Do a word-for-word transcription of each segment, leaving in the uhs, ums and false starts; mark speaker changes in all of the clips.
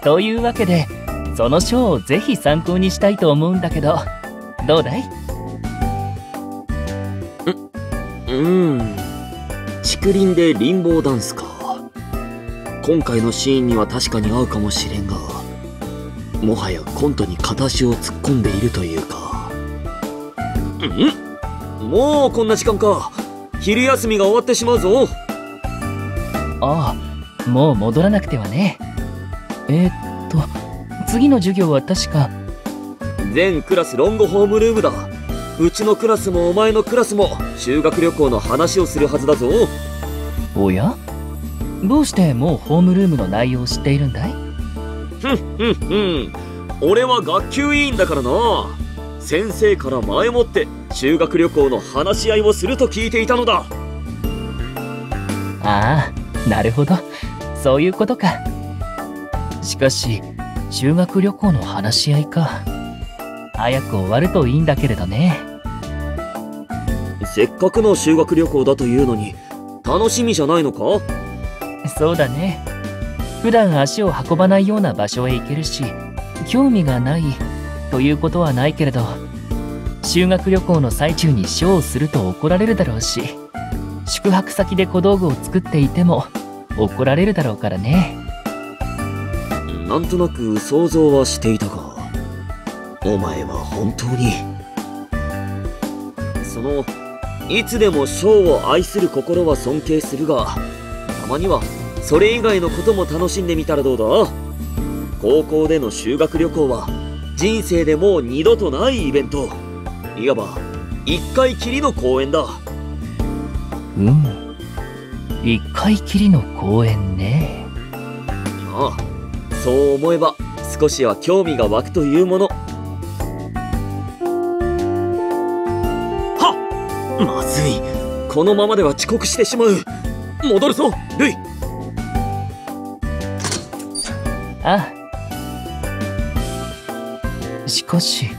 Speaker 1: というわけでその章をぜひ参考にしたいと思うんだけど、どうだい？
Speaker 2: うーん、竹林でリンボーダンスか。今回のシーンには確かに合うかもしれんが、もはやコントに片足を突っ込んでいるというか。ん？もうこんな時間か。昼休みが終わってしまうぞ。
Speaker 1: ああ、もう戻らなくてはね。えー、っと次の授業は確か
Speaker 2: 全クラスロングホームルームだ。うちのクラスもお前のクラスも修学旅行の話をするはずだぞ。
Speaker 1: おや？どうしてもうホームルームの内容を知っているんだい？
Speaker 2: ふんふんふん、俺は学級委員だからな。先生から前もって修学旅行の話し合いをすると聞いていたのだ。
Speaker 1: ああ、なるほど、そういうことか。しかし修学旅行の話し合いか。早く終わるといいんだけれどね。
Speaker 2: せっかくの修学旅行だというのに楽しみじゃないのか？
Speaker 1: そうだね。普段足を運ばないような場所へ行けるし、興味がないということはないけれど、修学旅行の最中にショーをすると怒られるだろうし、宿泊先で小道具を作っていても怒られるだろうからね。
Speaker 2: なんとなく想像はしていたが、お前は本当にそのいつでもショーを愛する心は尊敬するが、たまにはそれ以外のことも楽しんでみたらどうだ？高校での修学旅行は人生でもう二度とないイベント。いわば一回きりの公演だ。
Speaker 1: うむ、一回きりの公演ね。
Speaker 2: ああ、そう思えば少しは興味が湧くというもの。はっ、まずい、このままでは遅刻してしまう。戻るぞルイ。
Speaker 1: ああ、しかし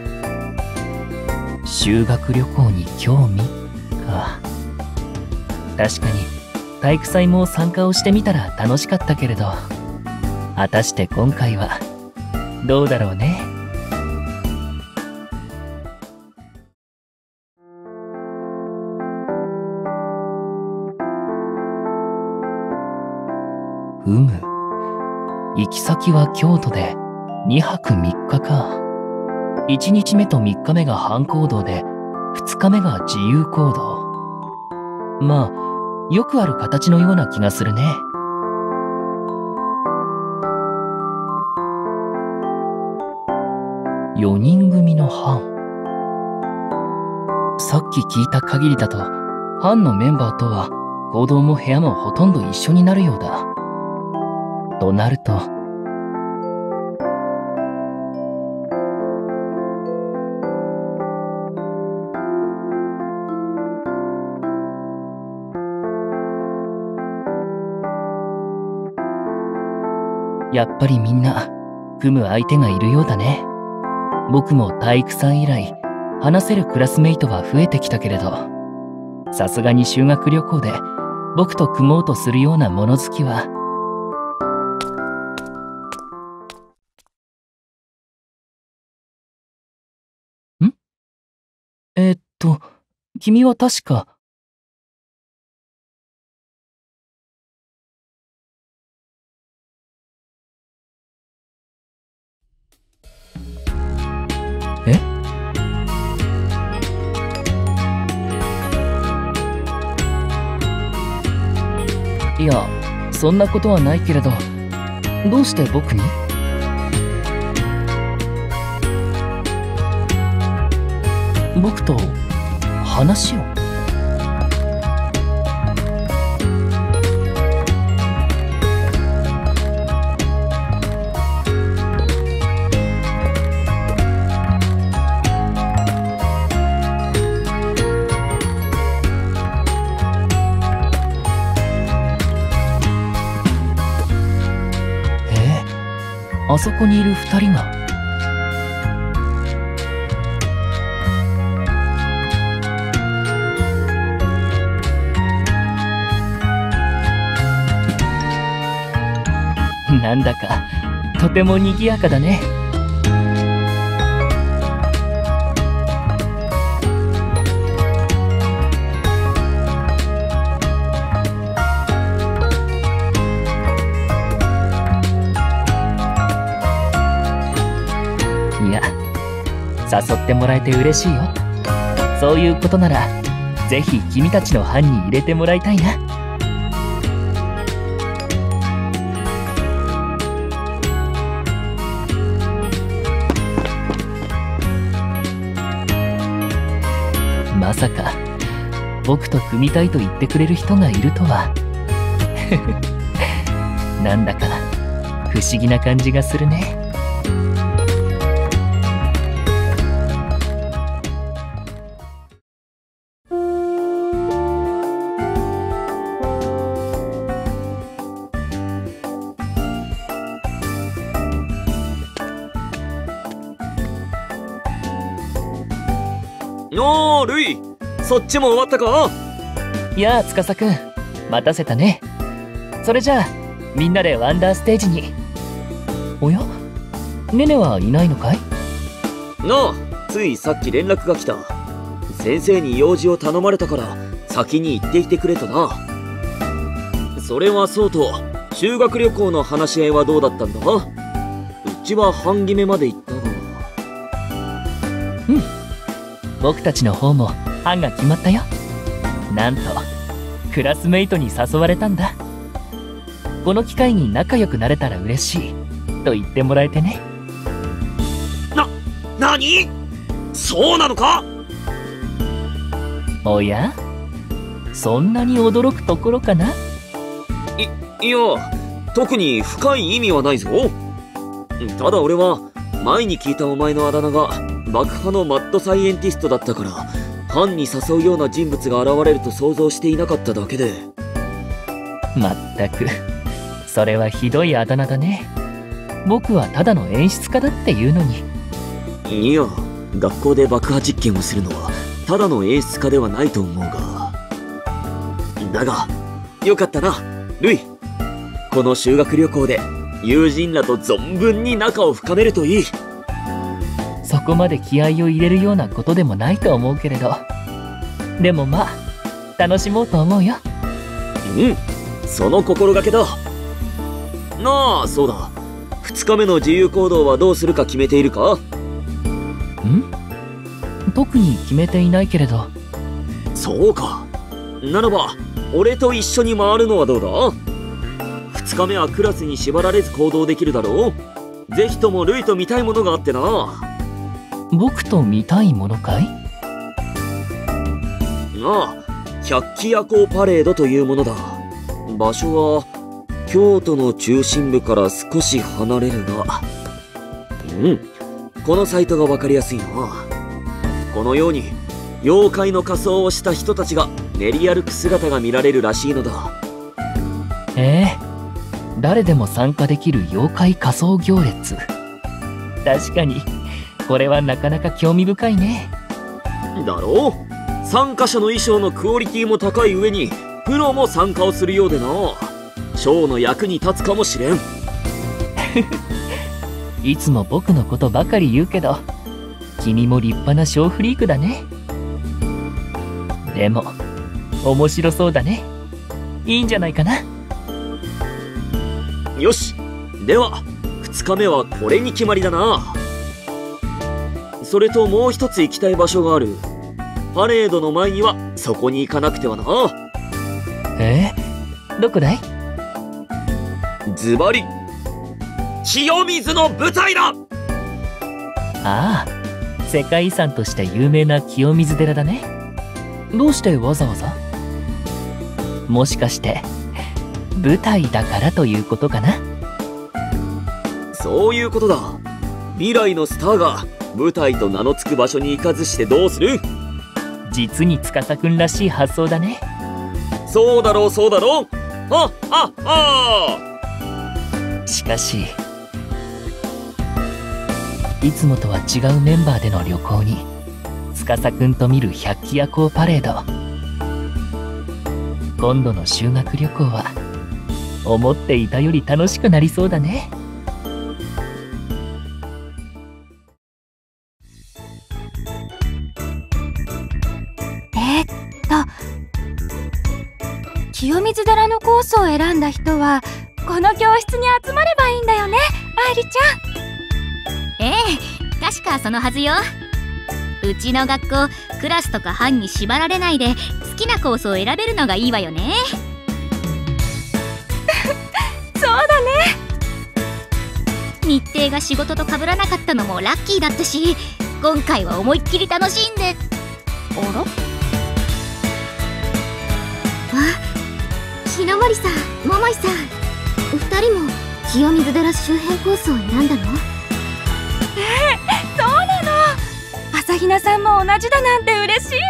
Speaker 1: 修学旅行に興味か。確かに体育祭も参加をしてみたら楽しかったけれど、果たして今回はどうだろうね。うむ、行き先は京都でにはくみっかか。いちにちめとみっかめが半行動でふつかめが自由行動。まあよくある形のような気がするね。よにん組の班。さっき聞いた限りだと班のメンバーとは行動も部屋もほとんど一緒になるようだ。となるとやっぱりみんな組む相手がいるようだね。僕も体育祭以来話せるクラスメイトは増えてきたけれど、さすがに修学旅行で僕と組もうとするような物好きは。ん？えー、っと君は確か。え？いや、そんなことはないけれど、どうして僕に？僕と話を？あそこにいる二人が。なんだかとても賑やかだね。いや、誘ってもらえて嬉しいよ。そういうことならぜひ君たちの班に入れてもらいたいな。まさか僕と組みたいと言ってくれる人がいるとは。なんだか不思議な感じがするね。
Speaker 2: おー、ルイ、そっちも終わったか？
Speaker 1: やあ、司くん、待たせたね。それじゃあみんなでワンダーステージに。おや、ネネはいないのかい？
Speaker 2: なあ、ついさっき連絡が来た。先生に用事を頼まれたから先に行っていてくれとな。それはそうと、修学旅行の話し合いはどうだったんだ？うちは半決めまで行ったが。
Speaker 1: うん、僕たちの方も班が決まったよ。なんとクラスメイトに誘われたんだ。この機会に仲良くなれたら嬉しいと言ってもらえてね。
Speaker 2: な、なに？そうなのか？
Speaker 1: おや、そんなに驚くところかな？
Speaker 2: い、いや、特に深い意味はないぞ。ただ俺は前に聞いたお前のあだ名が爆破のマッドサイエンティストだったから、班に誘うような人物が現れると想像していなかっただけで。
Speaker 1: まったく、それはひどいあだ名だね。僕はただの演出家だっていうのに。
Speaker 2: いや、学校で爆破実験をするのはただの演出家ではないと思うが。だがよかったな、ルイ。この修学旅行で友人らと存分に仲を深めるといい。
Speaker 1: そこまで気合を入れるようなことでもないと思うけれど、でもまあ楽しもうと思うよ。
Speaker 2: うん、その心がけだ。なあ、そうだ、ふつかめの自由行動はどうするか決めているか？
Speaker 1: ん？特に決めていないけれど。
Speaker 2: そうか。ならば俺と一緒に回るのはどうだ？ふつかめはクラスに縛られず行動できるだろう。ぜひともルイと見たいものがあってな。
Speaker 1: 僕と見たいものかい？
Speaker 2: ああ、百鬼夜行パレードというものだ。場所は京都の中心部から少し離れるが、うん、このサイトが分かりやすいな。このように妖怪の仮装をした人たちが練り歩く姿が見られるらしいのだ。
Speaker 1: ええ、誰でも参加できる妖怪仮装行列。確かにこれはなかなか興味深いね。
Speaker 2: だろう。参加者の衣装のクオリティも高い上にプロも参加をするようでな。ショーの役に立つかもしれん。
Speaker 1: いつも僕のことばかり言うけど、君も立派なショーフリークだね。でも面白そうだね。いいんじゃないかな。
Speaker 2: よし、ではふつかめはこれに決まりだな。それともう一つ行きたい場所がある。パレードの前にはそこに行かなくてはな。
Speaker 1: えー、どこだい？
Speaker 2: ズバリ清水の舞台だ。
Speaker 1: ああ、世界遺産として有名な清水寺だね。どうしてわざわざ？もしかして舞台だからということかな？
Speaker 2: そういうことだ。未来のスターが舞台と名の付く場所に行かずしてどうする？
Speaker 1: 実に司くんらしい発想だね。
Speaker 2: そうだろう、そうだろう。はっはっは。
Speaker 1: しかしいつもとは違うメンバーでの旅行に司くんと見る百鬼夜行パレード。今度の修学旅行は思っていたより楽しくなりそうだね。
Speaker 3: 清水寺のコースを選んだ人はこの教室に集まればいいんだよね、愛梨ち
Speaker 4: ええ、確かそのはずよ。うちの学校、クラスとか班に縛られないで好きなコースを選べるのがいいわよね。
Speaker 3: ゃん。そうだね。
Speaker 4: 日程が仕事と被らなかったのもラッキーだったし、今回は思いっきり楽しんで。あら、
Speaker 5: あ、日の森さん、桃井さん、お二人も清水寺周辺コースを選んだの？
Speaker 3: ええ、そうなの。朝比奈さんも同じだなんて嬉しい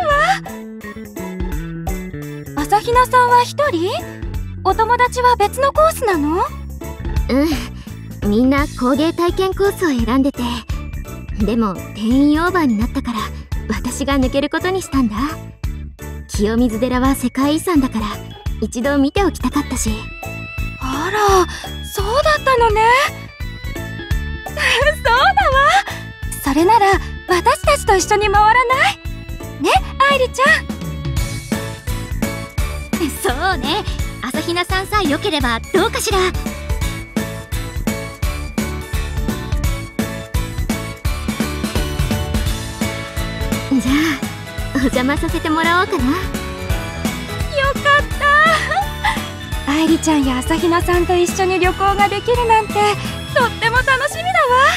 Speaker 3: わ。朝比奈さんは一人？お友達は別のコースなの？
Speaker 5: うん、みんな工芸体験コースを選んでて、でも定員オーバーになったから私が抜けることにしたんだ。清水寺は世界遺産だから一度見ておきたかったし。
Speaker 3: あら、そうだったのね。そうだわ。それなら私たちと一緒に回らない？ね、愛梨ちゃん。
Speaker 4: そうね、朝比奈さんさえ良ければどうかしら。
Speaker 5: じゃあお邪魔させてもらおうかな。
Speaker 3: よかった。愛梨ちゃんや朝比奈さんと一緒に旅行ができるなんてとっても楽しみだわ。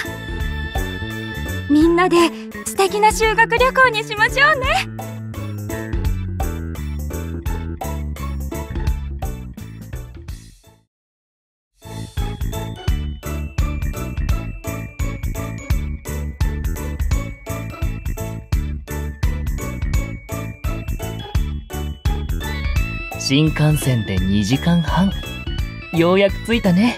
Speaker 3: みんなで素敵な修学旅行にしましょうね。
Speaker 1: 新幹線でにじかんはん、ようやく着いたね。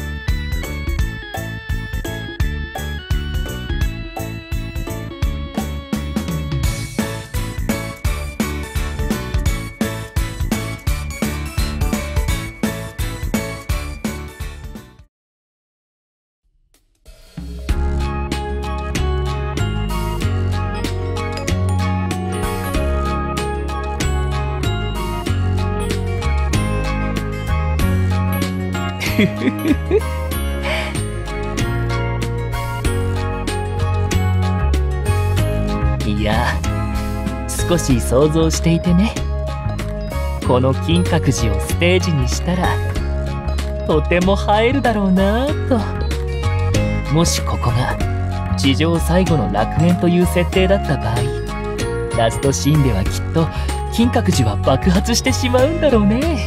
Speaker 1: いや、少し想像していてね。この金閣寺をステージにしたらとても映えるだろうなぁと。もしここが地上最後の楽園という設定だった場合、ラストシーンではきっと金閣寺は爆発してしまうんだろうね。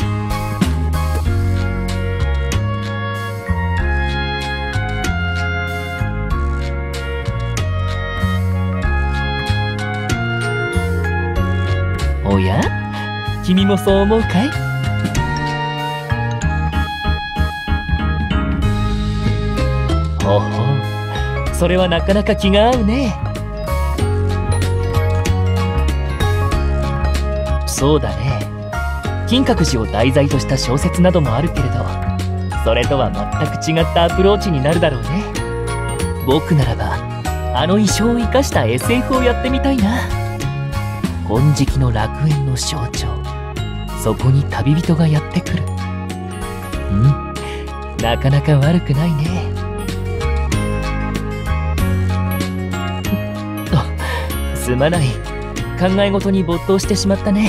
Speaker 1: おや？君もそう思うかい？ほほう、それはなかなか気が合うね。そうだね。金閣寺を題材とした小説などもあるけれど、それとは全く違ったアプローチになるだろうね。僕ならばあの衣装を生かした エスエフ をやってみたいな。金色の楽園の象徴、そこに旅人がやってくる。うん、なかなか悪くないね。と、すまない。考え事に没頭してしまったね。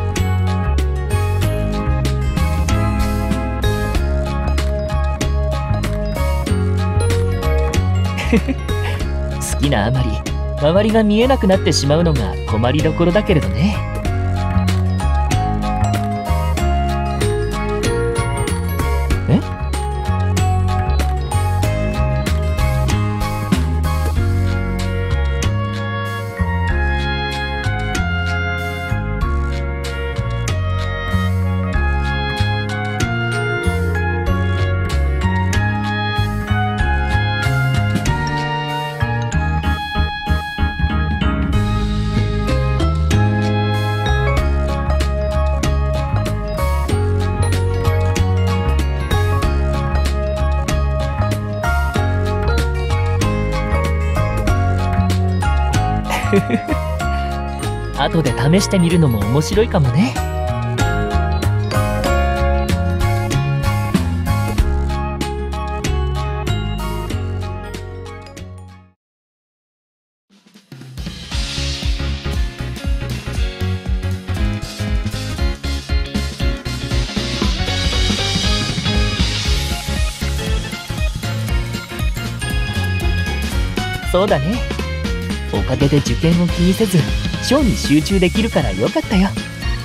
Speaker 1: 好きなあまり周りが見えなくなってしまうのが困りどころだけれどね。え？後で試してみるのも面白いかもね。 そうだね。おかげで受験を気にせずショーに集中できるからよかったよ。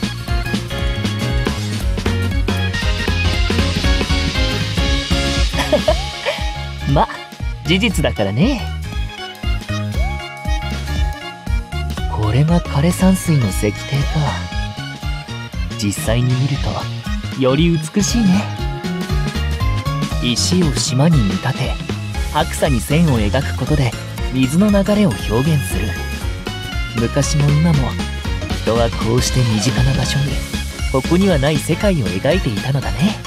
Speaker 1: ま、事実だからね。これが枯山水の石庭か。実際に見るとより美しいね。石を島に見立て白砂に線を描くことで水の流れを表現する。昔も今も人はこうして身近な場所にここにはない世界を描いていたのだね。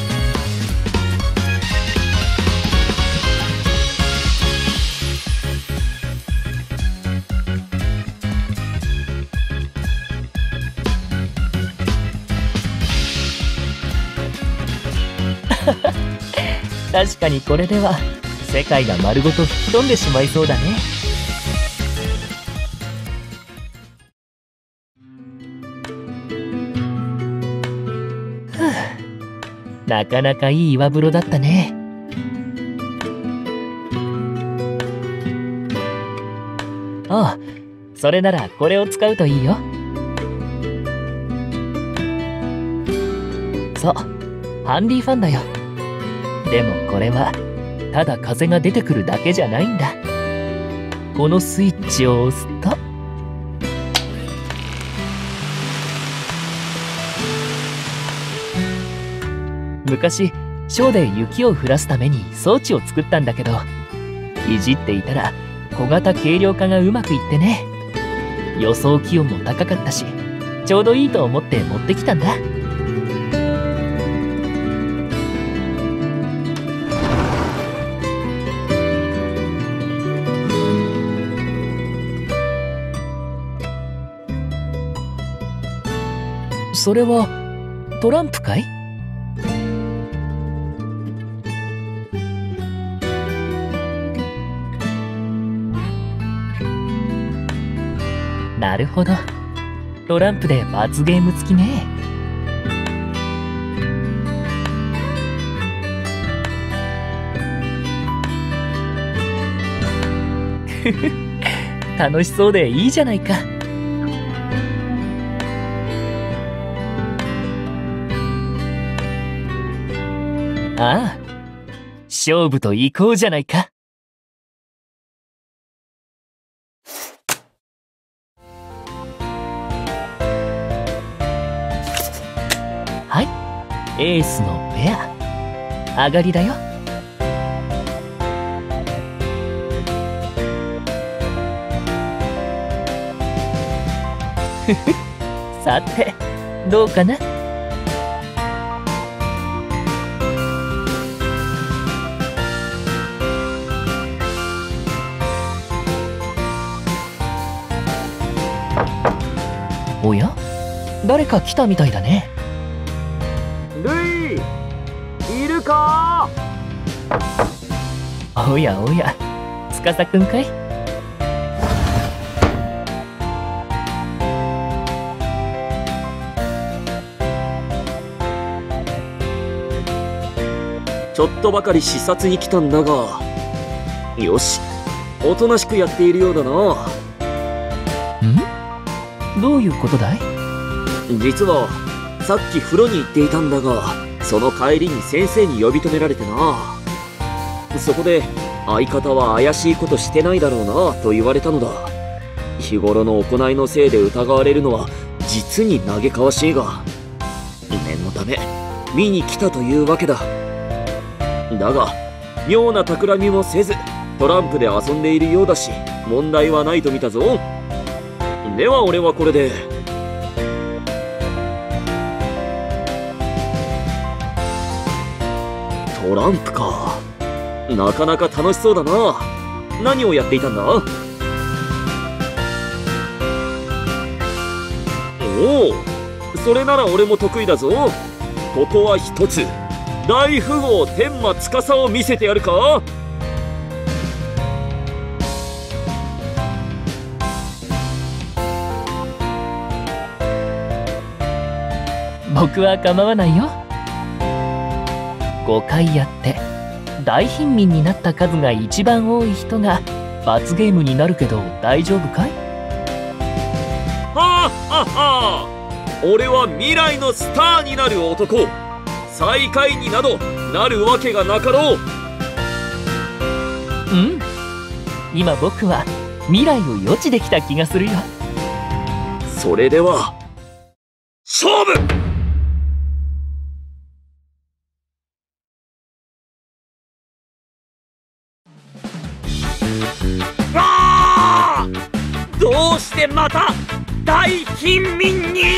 Speaker 1: 確かにこれでは世界が丸ごと吹き飛んでしまいそうだね。はあ、なかなかいい岩風呂だったね。ああ、それならこれを使うといいよ。そう、ハンディファンだよ。でもこれはただ風が出てくるだけじゃないんだ。このスイッチを押すと昔ショーで雪を降らすために装置を作ったんだけど、いじっていたら小型軽量化がうまくいってね。予想気温も高かったしちょうどいいと思って持ってきたんだ。それはトランプかい？なるほど、トランプで罰ゲーム付きね。ふふ、楽しそうでいいじゃないか。ああ、勝負と行こうじゃないか。はい、エースのペア、上がりだよ。ふふ、さて、どうかな？おや？誰か来たみたいだね。
Speaker 2: ルイ、いるか？
Speaker 1: おやおや、司くんかい？
Speaker 2: ちょっとばかり視察に来たんだが、よし、おとなしくやっているようだな。
Speaker 1: ん？どういうことだい？
Speaker 2: 実はさっき風呂に行っていたんだが、その帰りに先生に呼び止められてな。そこで相方は怪しいことしてないだろうなと言われたのだ。日頃の行いのせいで疑われるのは実に嘆かわしいが、念のため見に来たというわけだ。だが妙な企みもせずトランプで遊んでいるようだし、問題はないと見たぞ。では俺はこれで。トランプか。なかなか楽しそうだな。何をやっていたんだ？おお、それなら俺も得意だぞ。ここは一つ大富豪天馬司を見せてやるか。
Speaker 1: 僕は構わないよ。ごかいやって大貧民になった数が一番多い人が罰ゲームになるけど大丈夫かい？
Speaker 2: はあはあ、俺は未来のスターになる男。最下位になどなるわけがなかろう。
Speaker 1: うん、今僕は未来を予知できた気がするよ。
Speaker 2: それでは勝負！わあ！どうしてまた大貧民に！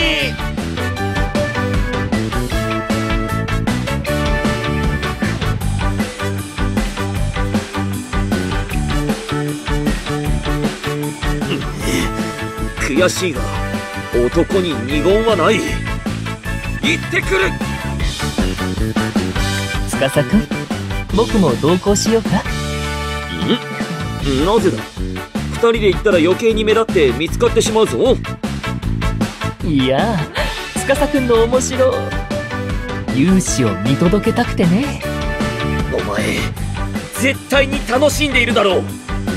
Speaker 2: 悔しいが男に二言はない。行ってくる。
Speaker 1: 司くん、僕も同行しようか？
Speaker 2: ん？なぜだ？二人で行ったら余計に目立って見つかってしまうぞ。
Speaker 1: いや、司くんの面白勇姿を見届けたくてね。
Speaker 2: お前絶対に楽しんでいるだろう。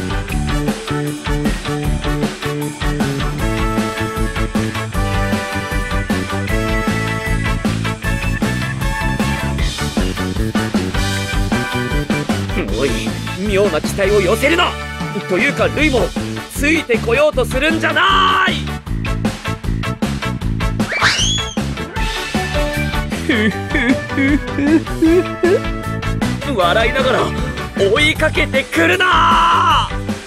Speaker 2: おい、妙な期待を寄せるな。というかルイもついてこようとするんじゃない。笑いながら追いかけてくるな。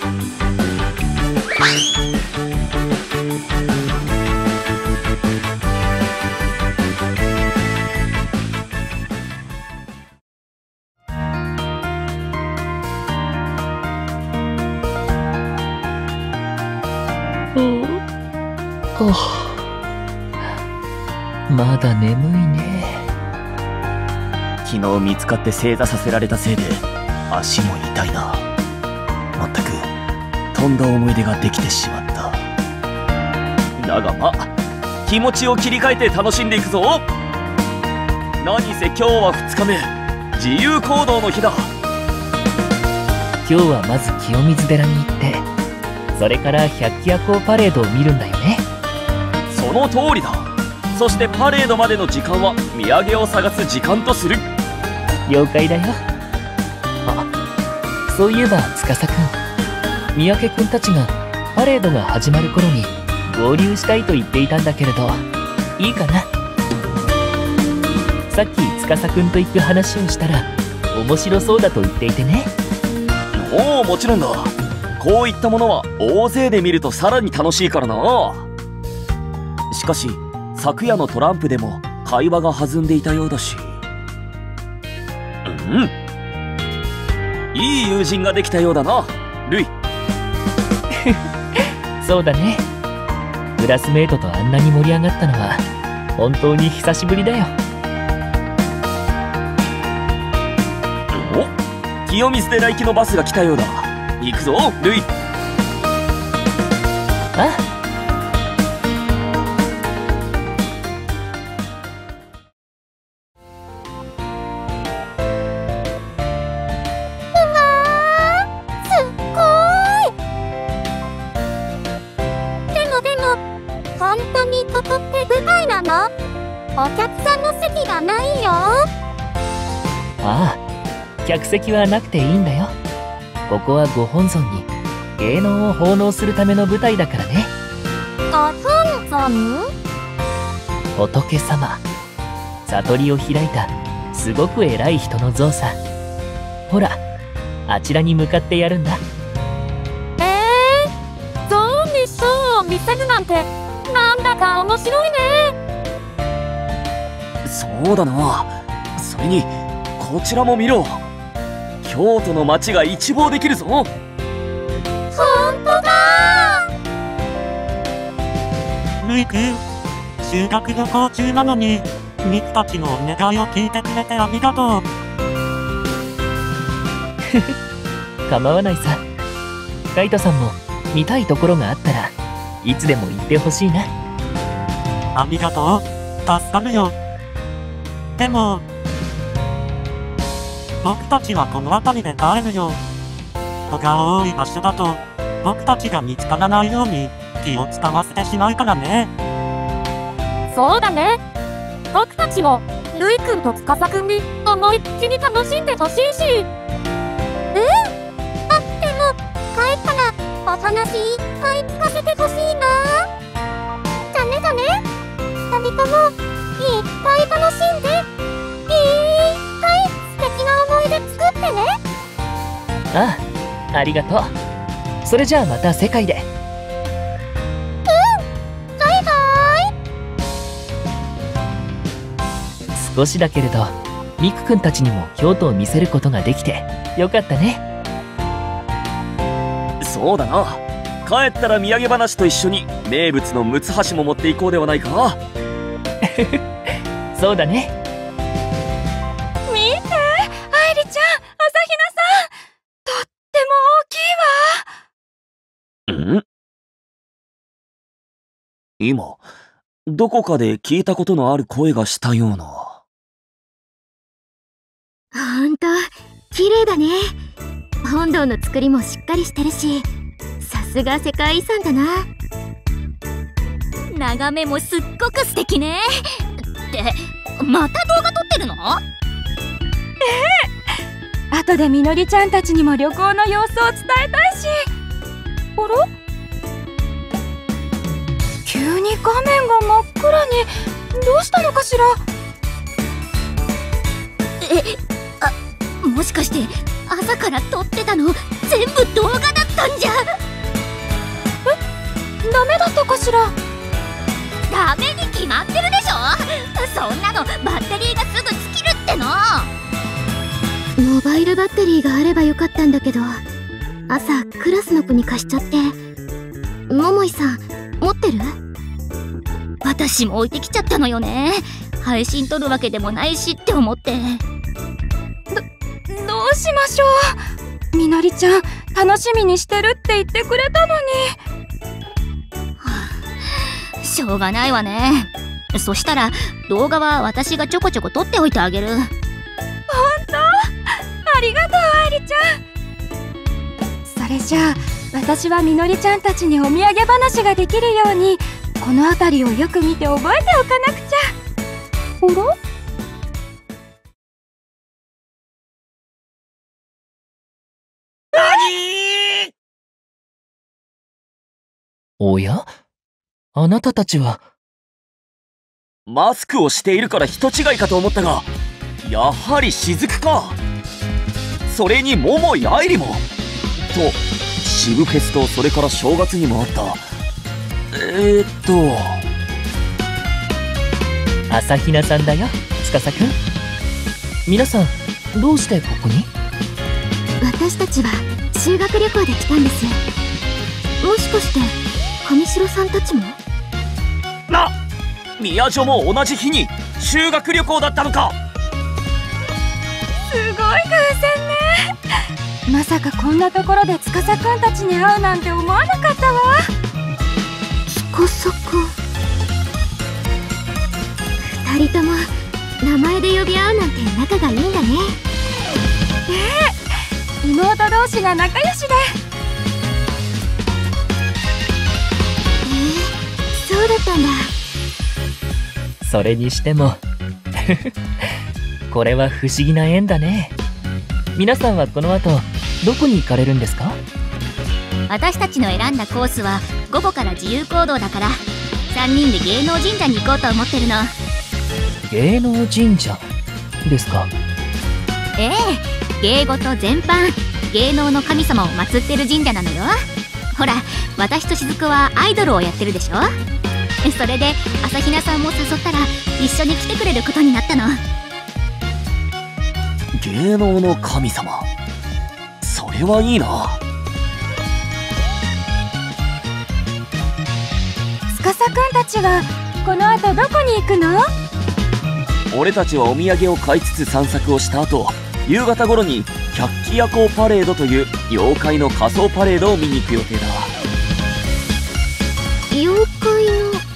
Speaker 1: おまだ眠いね。
Speaker 2: 昨日見つかって正座させられたせいで足も痛いな。まったくとんだ思い出ができてしまった。だがまあ気持ちを切り替えて楽しんでいくぞ。何せ今日はふつかめ、自由行動の日だ。
Speaker 1: 今日はまず清水寺に行って、それから百鬼夜行パレードを見るんだよね。
Speaker 2: その通りだ。そしてパレードまでの時間は土産を探す時間とする。
Speaker 1: 了解だよ。あ、そういえば司くん、三宅くんたちがパレードが始まる頃に合流したいと言っていたんだけれど、いいかな？さっき司くんと行く話をしたら面白そうだと言っていてね。
Speaker 2: おお、もちろんだ。こういったものは大勢で見るとさらに楽しいからな。しかし昨夜のトランプでも会話が弾んでいたようだし。うん、いい友人ができたようだな、ルイ。
Speaker 1: そうだね。クラスメートとあんなに盛り上がったのは本当に久しぶりだよ。
Speaker 2: お、清水寺行きのバスが来たようだ。行くぞルイ。
Speaker 1: ああ、
Speaker 3: お客さんの席がないよ。
Speaker 1: ああ、客席はなくていいんだよ。ここはご本尊に芸能を奉納するための舞台だからね。
Speaker 3: ご本尊？
Speaker 1: 仏様、悟りを開いたすごく偉い人の像さ。ほら、あちらに向かってやるんだ。
Speaker 3: えー、像にショーを見せるなんてなんだか面白いね。
Speaker 2: そうだな。それにこちらも見ろ。京都の街が一望できるぞ。ほんと
Speaker 3: だ。
Speaker 6: ルイ君、修学旅行中なのにミクたちのお願いを聞いてくれてありがとう。
Speaker 1: 構わないさ。カイトさんも見たいところがあったらいつでも言ってほしいな。
Speaker 6: ありがとう、助かるよ。でも僕たちはこの辺りで帰るよ。 人が多い場所だと、僕たちが見つからないように気を使わせてしまうからね。
Speaker 7: そうだね。僕たちもルイくんと司くんに思いっきり楽しんでほしいし。うん。あ、でも帰ったらお話いっぱい聞かせてほしいな。だねだね。二人ともいっぱい楽しんで、いっぱい素敵な思い出作ってね。
Speaker 1: ああ、ありがとう。それじゃあまた世界で。
Speaker 7: うん、バイバイ。
Speaker 1: 少しだけれどミクくんたちにも京都を見せることができてよかったね。
Speaker 2: そうだな。帰ったら土産話と一緒に名物のムツハシも持っていこうではないか。
Speaker 1: そうだね。
Speaker 3: 見て、愛梨ちゃん、朝比奈さん、とっても大きいわ。
Speaker 2: ん？今どこかで聞いたことのある声がしたような。
Speaker 5: ほんと綺麗だね。本堂の作りもしっかりしてるし、さすが世界遺産だな。
Speaker 4: 眺めもすっごく素敵ね。ってまた動画撮ってるの？
Speaker 3: ええ、後でみのりちゃんたちにも旅行の様子を伝えたいし。あら？急に画面が真っ暗に。どうしたのかしら？
Speaker 4: え、あ、もしかして朝から撮ってたの全部動画だったんじゃ。
Speaker 3: え、ダメだったかしら？
Speaker 4: ダメに決まってるでしょ。そんなのバッテリーがすぐ尽きるっての。
Speaker 5: モバイルバッテリーがあればよかったんだけど、朝クラスの子に貸しちゃって。桃井さん持ってる？
Speaker 4: 私も置いてきちゃったのよね。配信撮るわけでもないしって思って。
Speaker 3: どうしましょう。みのりちゃん楽しみにしてるって言ってくれたのに。
Speaker 4: はあ、しょうがないわね。そしたら動画は私がちょこちょこ撮っておいてあげる。
Speaker 3: ほんと？ありがとう愛梨ちゃん。それじゃあ私はみのりちゃんたちにお土産話ができるようにこの辺りをよく見て覚えておかなくちゃ。あら？
Speaker 1: おや？あなたたちは。
Speaker 2: マスクをしているから人違いかと思ったが、やはり雫か。それに桃井愛理も。と渋フェスとそれから正月にもあった。えー、っと
Speaker 1: 朝比奈さんだよ、司くん。皆さんどうしてここに？
Speaker 5: 私たちは修学旅行で来たんです。もしかして上白さんたちも？
Speaker 2: な、宮女も同じ日に修学旅行だったのか。
Speaker 3: すごい偶然ね。まさかこんなところで司くんたちに会うなんて思わなかったわ。
Speaker 5: 司くん。二人とも名前で呼び合うなんて仲がいいんだね。
Speaker 3: ええ、妹同士が仲良しで。
Speaker 5: えー、そうだったんだ。
Speaker 1: それにしてもこれは不思議な縁だね。皆さんはこの後どこに行かれるんですか？
Speaker 4: 私たちの選んだコースは午後から自由行動だから、さんにんで芸能神社に行こうと思ってるの。
Speaker 1: 芸能神社ですか？
Speaker 4: ええ、芸事全般芸能の神様を祀ってる神社なのよ。ほら、私と雫はアイドルをやってるでしょ。それで朝比奈さんも誘ったら一緒に来てくれることになったの。
Speaker 2: 芸能の神様、それはいいな。
Speaker 3: 司くんたちはこの後どこに行くの？
Speaker 2: 俺たちはお土産を買いつつ散策をした後、夕方頃に百鬼夜行パレードという妖怪の仮装パレードを見に行く予定だ。
Speaker 5: 妖怪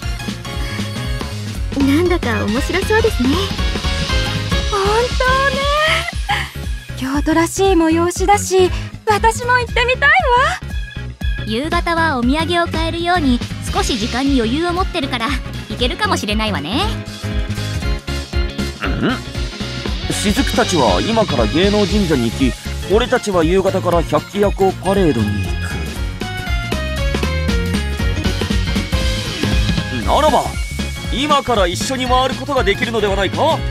Speaker 5: の、なんだか面白そうですね。
Speaker 3: 本当ね。京都らしい催しだし私も行ってみたいわ。
Speaker 4: 夕方はお土産を買えるように少し時間に余裕を持ってるから行けるかもしれないわね。
Speaker 2: ん？雫たちは今から芸能神社に行き、俺たちは夕方から百鬼夜行パレードに行く。ならば今から一緒に回ることができるのではないか？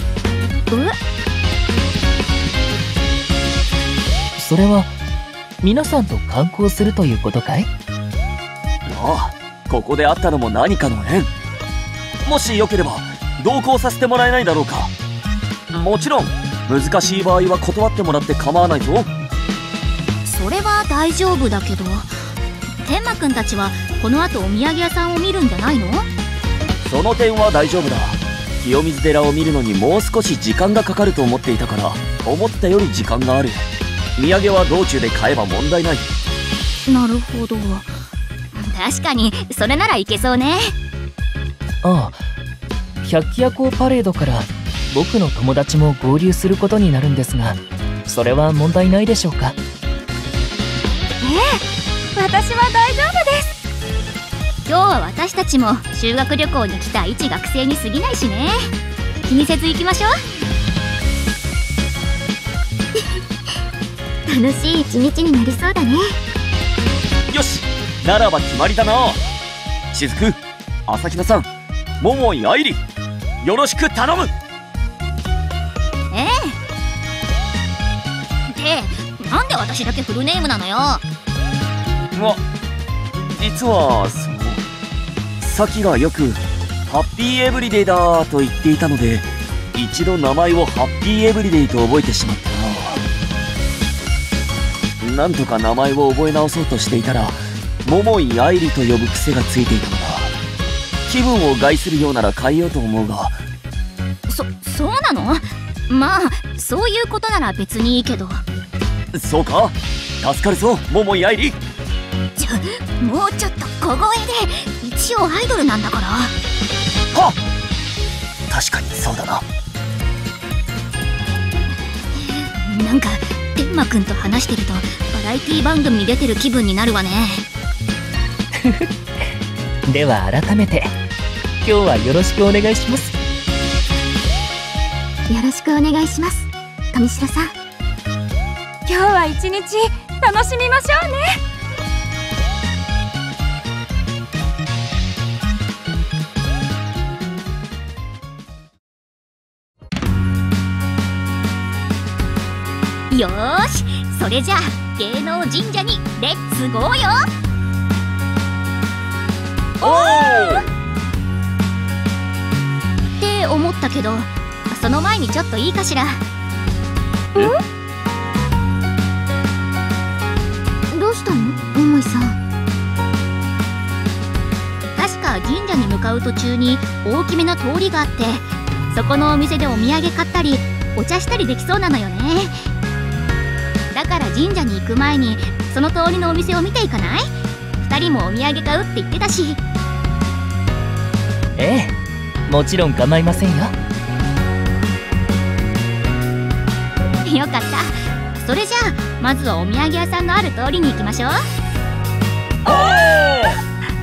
Speaker 1: それは皆さんと観光するということかい？
Speaker 2: ああ、ここで会ったのも何かの縁。もしよければ同行させてもらえないだろうか。もちろん難しい場合は断ってもらって構わないぞ。
Speaker 4: それは大丈夫だけど、天馬くんたちはこの後お土産屋さんを見るんじゃないの？
Speaker 2: その点は大丈夫だ。清水寺を見るのにもう少し時間がかかると思っていたから、思ったより時間がある。土産は道中で買えば問題ない。
Speaker 4: なるほど。確かにそれならいけそうね。
Speaker 1: ああ、百鬼夜行パレードから僕の友達も合流することになるんですが、それは問題ないでしょうか？
Speaker 3: ええ、私は大丈夫です。
Speaker 4: 今日は私たちも修学旅行に来た一学生に過ぎないしね。気にせず行きましょう。
Speaker 5: 楽しい一日になりそうだね。
Speaker 2: よし、ならば決まりだな。雫、朝比奈さん、桃井愛理、よろしく頼む。
Speaker 4: ええ。で、なんで私だけフルネームなのよ。
Speaker 2: ま、実はそのさきがよくハッピーエブリデイだと言っていたので、一度名前をハッピーエブリデイと覚えてしまってな。なんとか名前を覚え直そうとしていたら、桃井愛理と呼ぶ癖がついていたのだ。気分を害するようなら変えようと思うが。
Speaker 4: そ、そうなの？まあ、そういうことなら別にいいけど。
Speaker 2: そうか？助かるぞ、桃井愛理。
Speaker 4: ちょ、もうちょっと小声で。一応アイドルなんだから。は
Speaker 2: っ！確かにそうだな。
Speaker 4: なんか天馬くんと話してるとバラエティ番組に出てる気分になるわね。
Speaker 1: では改めて今日はよろしくお願いします。
Speaker 5: よろしくお願いします、上白さん。
Speaker 3: 今日は一日楽しみましょうね。
Speaker 4: よーし、それじゃあ芸能神社にレッツゴーよ。
Speaker 2: おー
Speaker 4: って思ったけど、その前にちょっといいかしら。
Speaker 2: え？
Speaker 5: どうしたの、桃井さん。
Speaker 4: 確か神社に向かう途中に大きめな通りがあって、そこのお店でお土産買ったりお茶したりできそうなのよね。だから神社に行く前にその通りのお店を見ていかない？ふたりもお土産買うって言ってたし。
Speaker 1: ええ、もちろん構いませんよ。
Speaker 4: よかった。それじゃあまずはお土産屋さんのある通りに行きましょう。
Speaker 2: おー！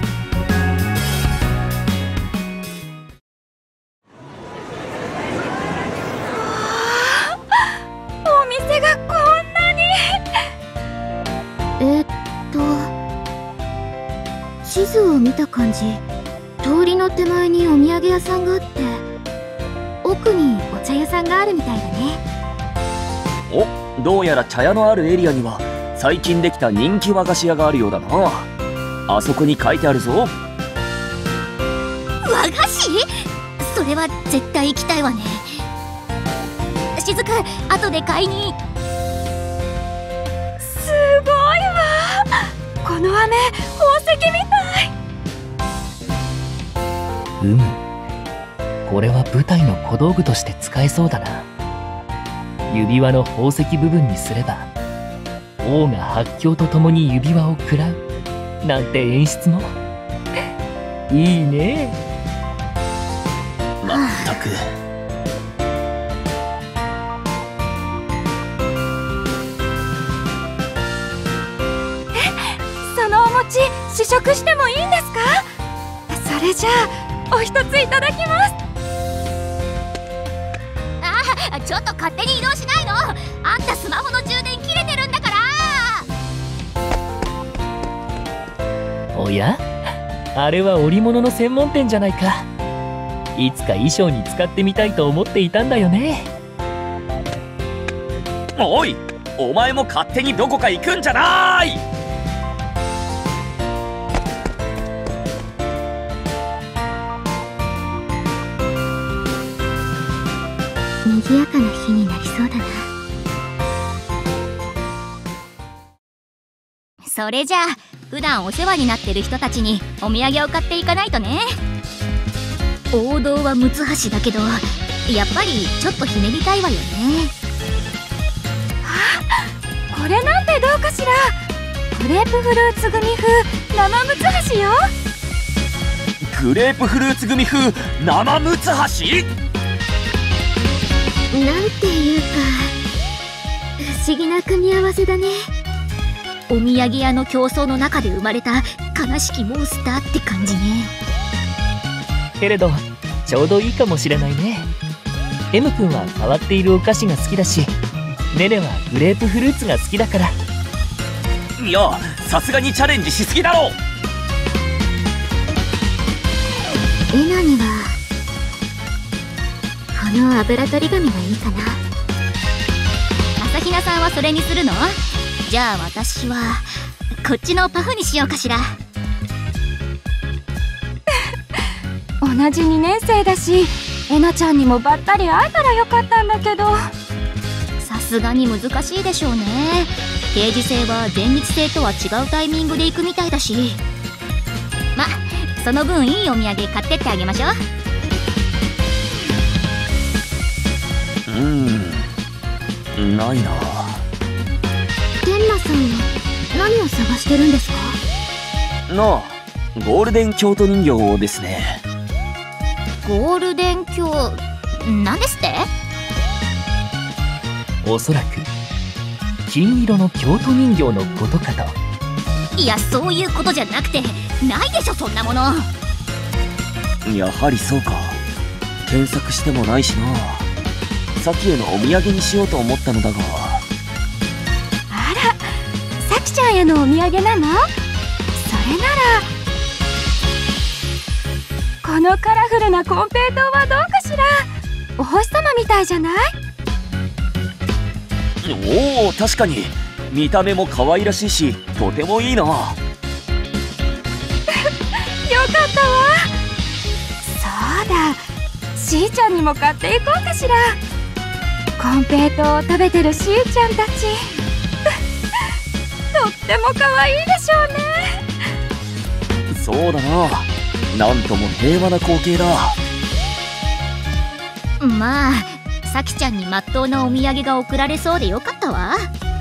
Speaker 3: お店がこんなに。
Speaker 5: えー、っと地図を見た感じ、通りの手前にお土産屋さんがあって、奥にお茶屋さんがあるみたいだね。
Speaker 2: お、どうやら茶屋のあるエリアには最近できた人気和菓子屋があるようだな。あそこに書いてあるぞ。
Speaker 4: 和菓子？それは絶対行きたいわね。しずく、後で買いに。
Speaker 3: すごいわ、この飴宝石みたい。
Speaker 1: うむ、これは舞台の小道具として使えそうだな。指輪の宝石部分にすれば王が発狂とともに指輪を食らうなんて演出もいいね。
Speaker 2: まったく。
Speaker 3: 試食してもいいんですか？それじゃあお一ついただきます。
Speaker 4: あ、ちょっと勝手に移動しないの。あんたスマホの充電切れてるんだから。
Speaker 1: おや、あれは織物の専門店じゃないか。いつか衣装に使ってみたいと思っていたんだよね。
Speaker 2: おい、お前も勝手にどこか行くんじゃない。
Speaker 5: 賑やかな日になりそうだな。
Speaker 4: それじゃあ普段お世話になってる人たちにお土産を買っていかないとね。王道は六橋だけど、やっぱりちょっとひねりたいわよね。
Speaker 3: あ、これなんてどうかしら。グレープフルーツグミ風生六橋よ。
Speaker 2: グレープフルーツグミ風生六橋？
Speaker 5: なんていうか不思議な組み合わせだね。
Speaker 4: お土産屋の競争の中で生まれた悲しきモンスターって感じね。
Speaker 1: けれどちょうどいいかもしれないね。 M 君は変わっているお菓子が好きだし、ネネはグレープフルーツが好きだから。
Speaker 2: いや、さすがにチャレンジしすぎだろ。
Speaker 5: エナにはこの油取り紙がいいかな。
Speaker 4: 朝比奈さんはそれにするの？じゃあ私はこっちのパフにしようかしら。
Speaker 3: 同じにねん生だし、えなちゃんにもばったり会えたらよかったんだけど。
Speaker 4: さすがに難しいでしょうね。定時制は全日制とは違うタイミングで行くみたいだし。ま、その分いいお土産買ってってあげましょう。
Speaker 2: うーん、ないな。
Speaker 5: 天馬さんは何を探してるんですか？
Speaker 2: なあ、ゴールデン京都人形ですね。
Speaker 4: ゴールデン京なんですって？
Speaker 1: おそらく金色の京都人形のことかと。
Speaker 4: いや、そういうことじゃなくて、ないでしょそんなもの。
Speaker 2: やはりそうか。検索してもないしな。さきへのお土産にしようと思ったのだが。
Speaker 3: あら、さきちゃんへのお土産なの？それならこのカラフルなコンペイトーはどうかしら。お星様みたいじゃない？
Speaker 2: おお、確かに見た目も可愛らしいし、とてもいいな。よか
Speaker 3: ったわ。そうだ、しーちゃんにも買っていこうかしら。コンペイトーを食べてるしーちゃんたちとっても可愛いでしょうね。
Speaker 2: そうだな、なんとも平和な光景だ。
Speaker 4: まあ、さきちゃんにまっとうなお土産が贈られそうでよかったわ。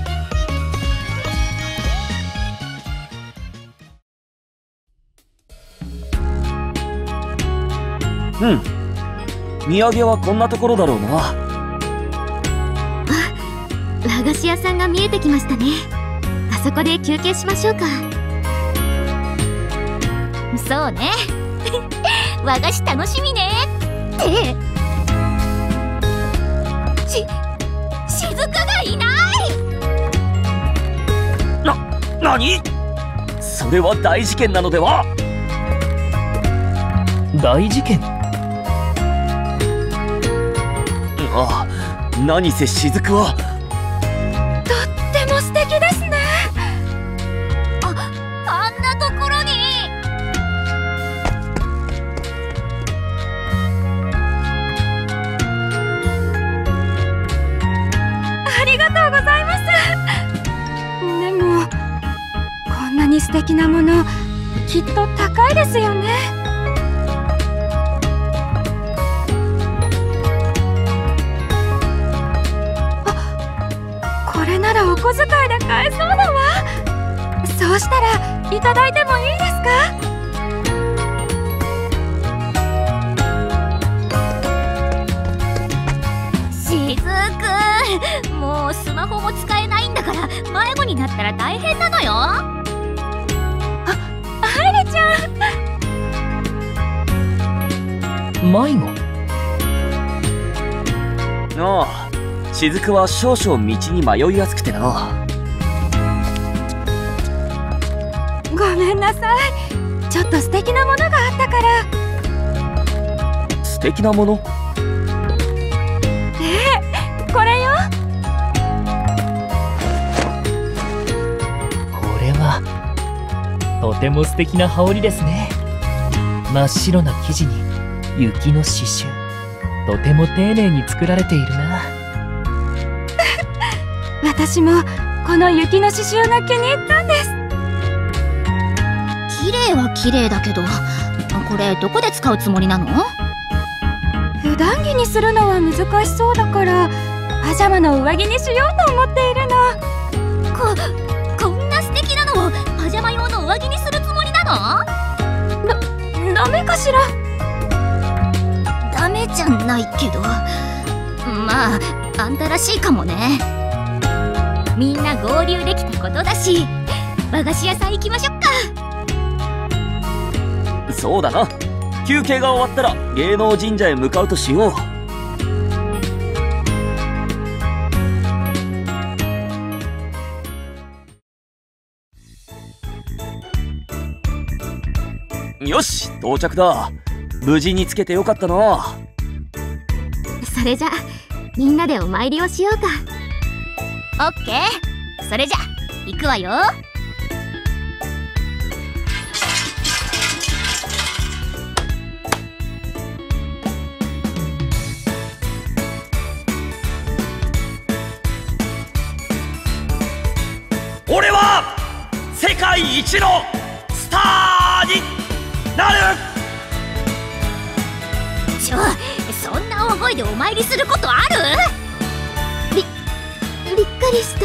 Speaker 2: うん、土産はこんなところだろうな。
Speaker 5: あ、和菓子屋さんが見えてきましたね。あそこで休憩しましょうか。
Speaker 4: そうね和菓子楽しみねってし、しずくがいない。
Speaker 2: な、なに？それは大事件なのでは？
Speaker 1: 大事件？
Speaker 2: ああ、何せ雫は
Speaker 3: とっても素敵ですね。
Speaker 4: あ、あんなところに。
Speaker 3: ありがとうございます。でもこんなに素敵なもの、きっと高いですよね。これならお小遣いで買えそうだわ。そうしたらいただいてもいいですか？
Speaker 4: しずく、もうスマホも使えないんだから迷子になったら大変なのよ。
Speaker 3: あ、は
Speaker 1: 迷子？
Speaker 2: ああ、雫は少々道に迷いやすくてな。
Speaker 3: ごめんなさい、ちょっと素敵なものがあったから。
Speaker 2: 素敵なもの？
Speaker 3: ええ、これよ。
Speaker 1: これはとても素敵な羽織ですね。真っ白な生地に雪の刺繍、とても丁寧に作られているな。
Speaker 3: 私もこの雪の刺繍が気に入ったんです。
Speaker 4: 綺麗は綺麗だけど、これどこで使うつもりなの？
Speaker 3: 普段着にするのは難しそうだから、パジャマの上着にしようと思っているの。
Speaker 4: こ、こんな素敵なのをパジャマ用の上着にするつもりなの？
Speaker 3: だ、ダメかしら？
Speaker 4: ダメじゃないけど、まああんたらしいかもね。みんな合流できたことだし、和菓子屋さん行きましょっか。
Speaker 2: そうだな。休憩が終わったら芸能神社へ向かうとしよう。よし、到着だ。無事につけてよかったな。
Speaker 5: それじゃみんなでお参りをしようか。
Speaker 4: オッケー、それじゃ行くわよ。
Speaker 2: 俺は世界一のスターになる。
Speaker 4: ちょ、そんな大声でお参りすることある？
Speaker 5: び、びっくりした。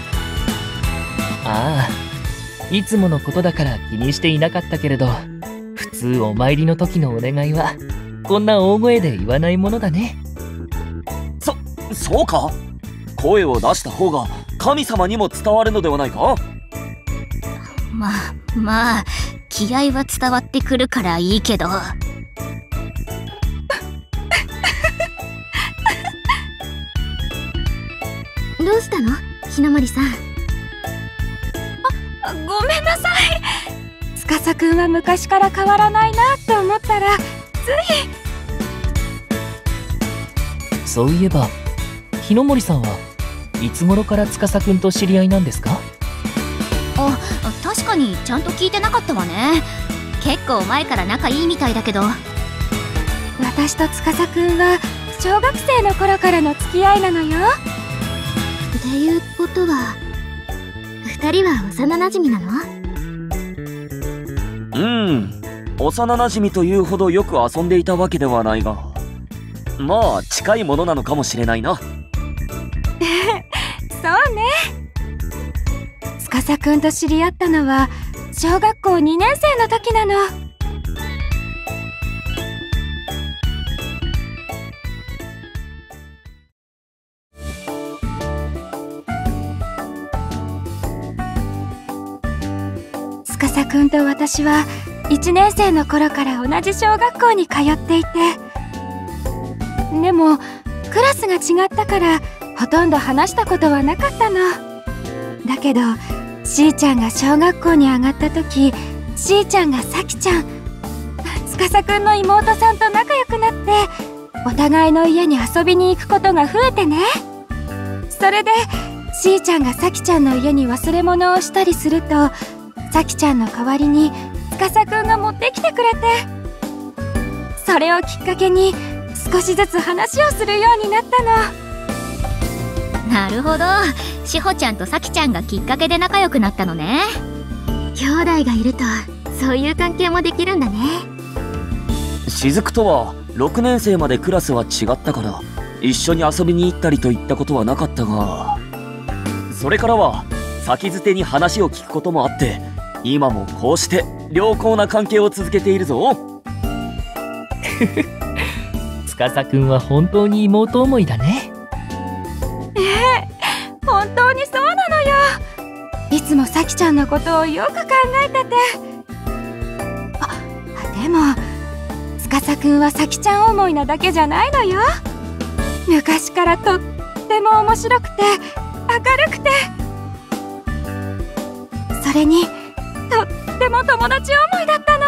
Speaker 1: ああ、いつものことだから気にしていなかったけれど、普通お参りの時のお願いはこんな大声で言わないものだね。
Speaker 2: そ、そうか？声を出した方が神様にも伝わるのではないか？
Speaker 4: まあまあ、気合は伝わってくるからいいけど。
Speaker 5: どうしたの、ひなもりさん？
Speaker 3: あ、ごめんなさい。司くんは昔から変わらないなって思ったら、つ
Speaker 1: い。そういえば、日の森さんはいつ頃から司くんと知り合いなんですか？
Speaker 4: あ、確かにちゃんと聞いてなかったわね。結構前から仲いいみたいだけど。
Speaker 3: 私と司くんは小学生の頃からの付き合いなのよ。
Speaker 5: っていうことは二人は幼なじみなの？
Speaker 2: うん、幼なじみというほどよく遊んでいたわけではないが、まあ近いものなのかもしれないな。
Speaker 3: そうね。司くんと知り合ったのは小学校にねん生の時なの。司くんと私はいちねん生の頃から同じ小学校に通っていて、でもクラスが違ったからほとんど話したことはなかったの。だけどしーちゃんが小学校に上がった時、しーちゃんがさきちゃん、司くんの妹さんと仲良くなって、お互いの家に遊びに行くことが増えてね。それでしーちゃんがさきちゃんの家に忘れ物をしたりすると、さきちゃんの代わりに司くんが持ってきてくれて、それをきっかけに少しずつ話をするようになったの。
Speaker 4: なるほど、しほちゃんとさきちゃんがきっかけで仲良くなったのね。
Speaker 5: 兄弟がいるとそういう関係もできるんだね。
Speaker 2: 雫とはろくねん生までクラスは違ったから一緒に遊びに行ったりといったことはなかったが、それからは先づてに話を聞くこともあって、今もこうして良好な関係を続けているぞ。
Speaker 1: 司くんは本当に妹思いだね。
Speaker 3: ええ、本当にそうなのよ。いつもさきちゃんのことをよく考えてて。あ、でも司くんは咲ちゃん思いなだけじゃないのよ。昔からとっても面白くて明るくて、それにとっても友達思いだったの。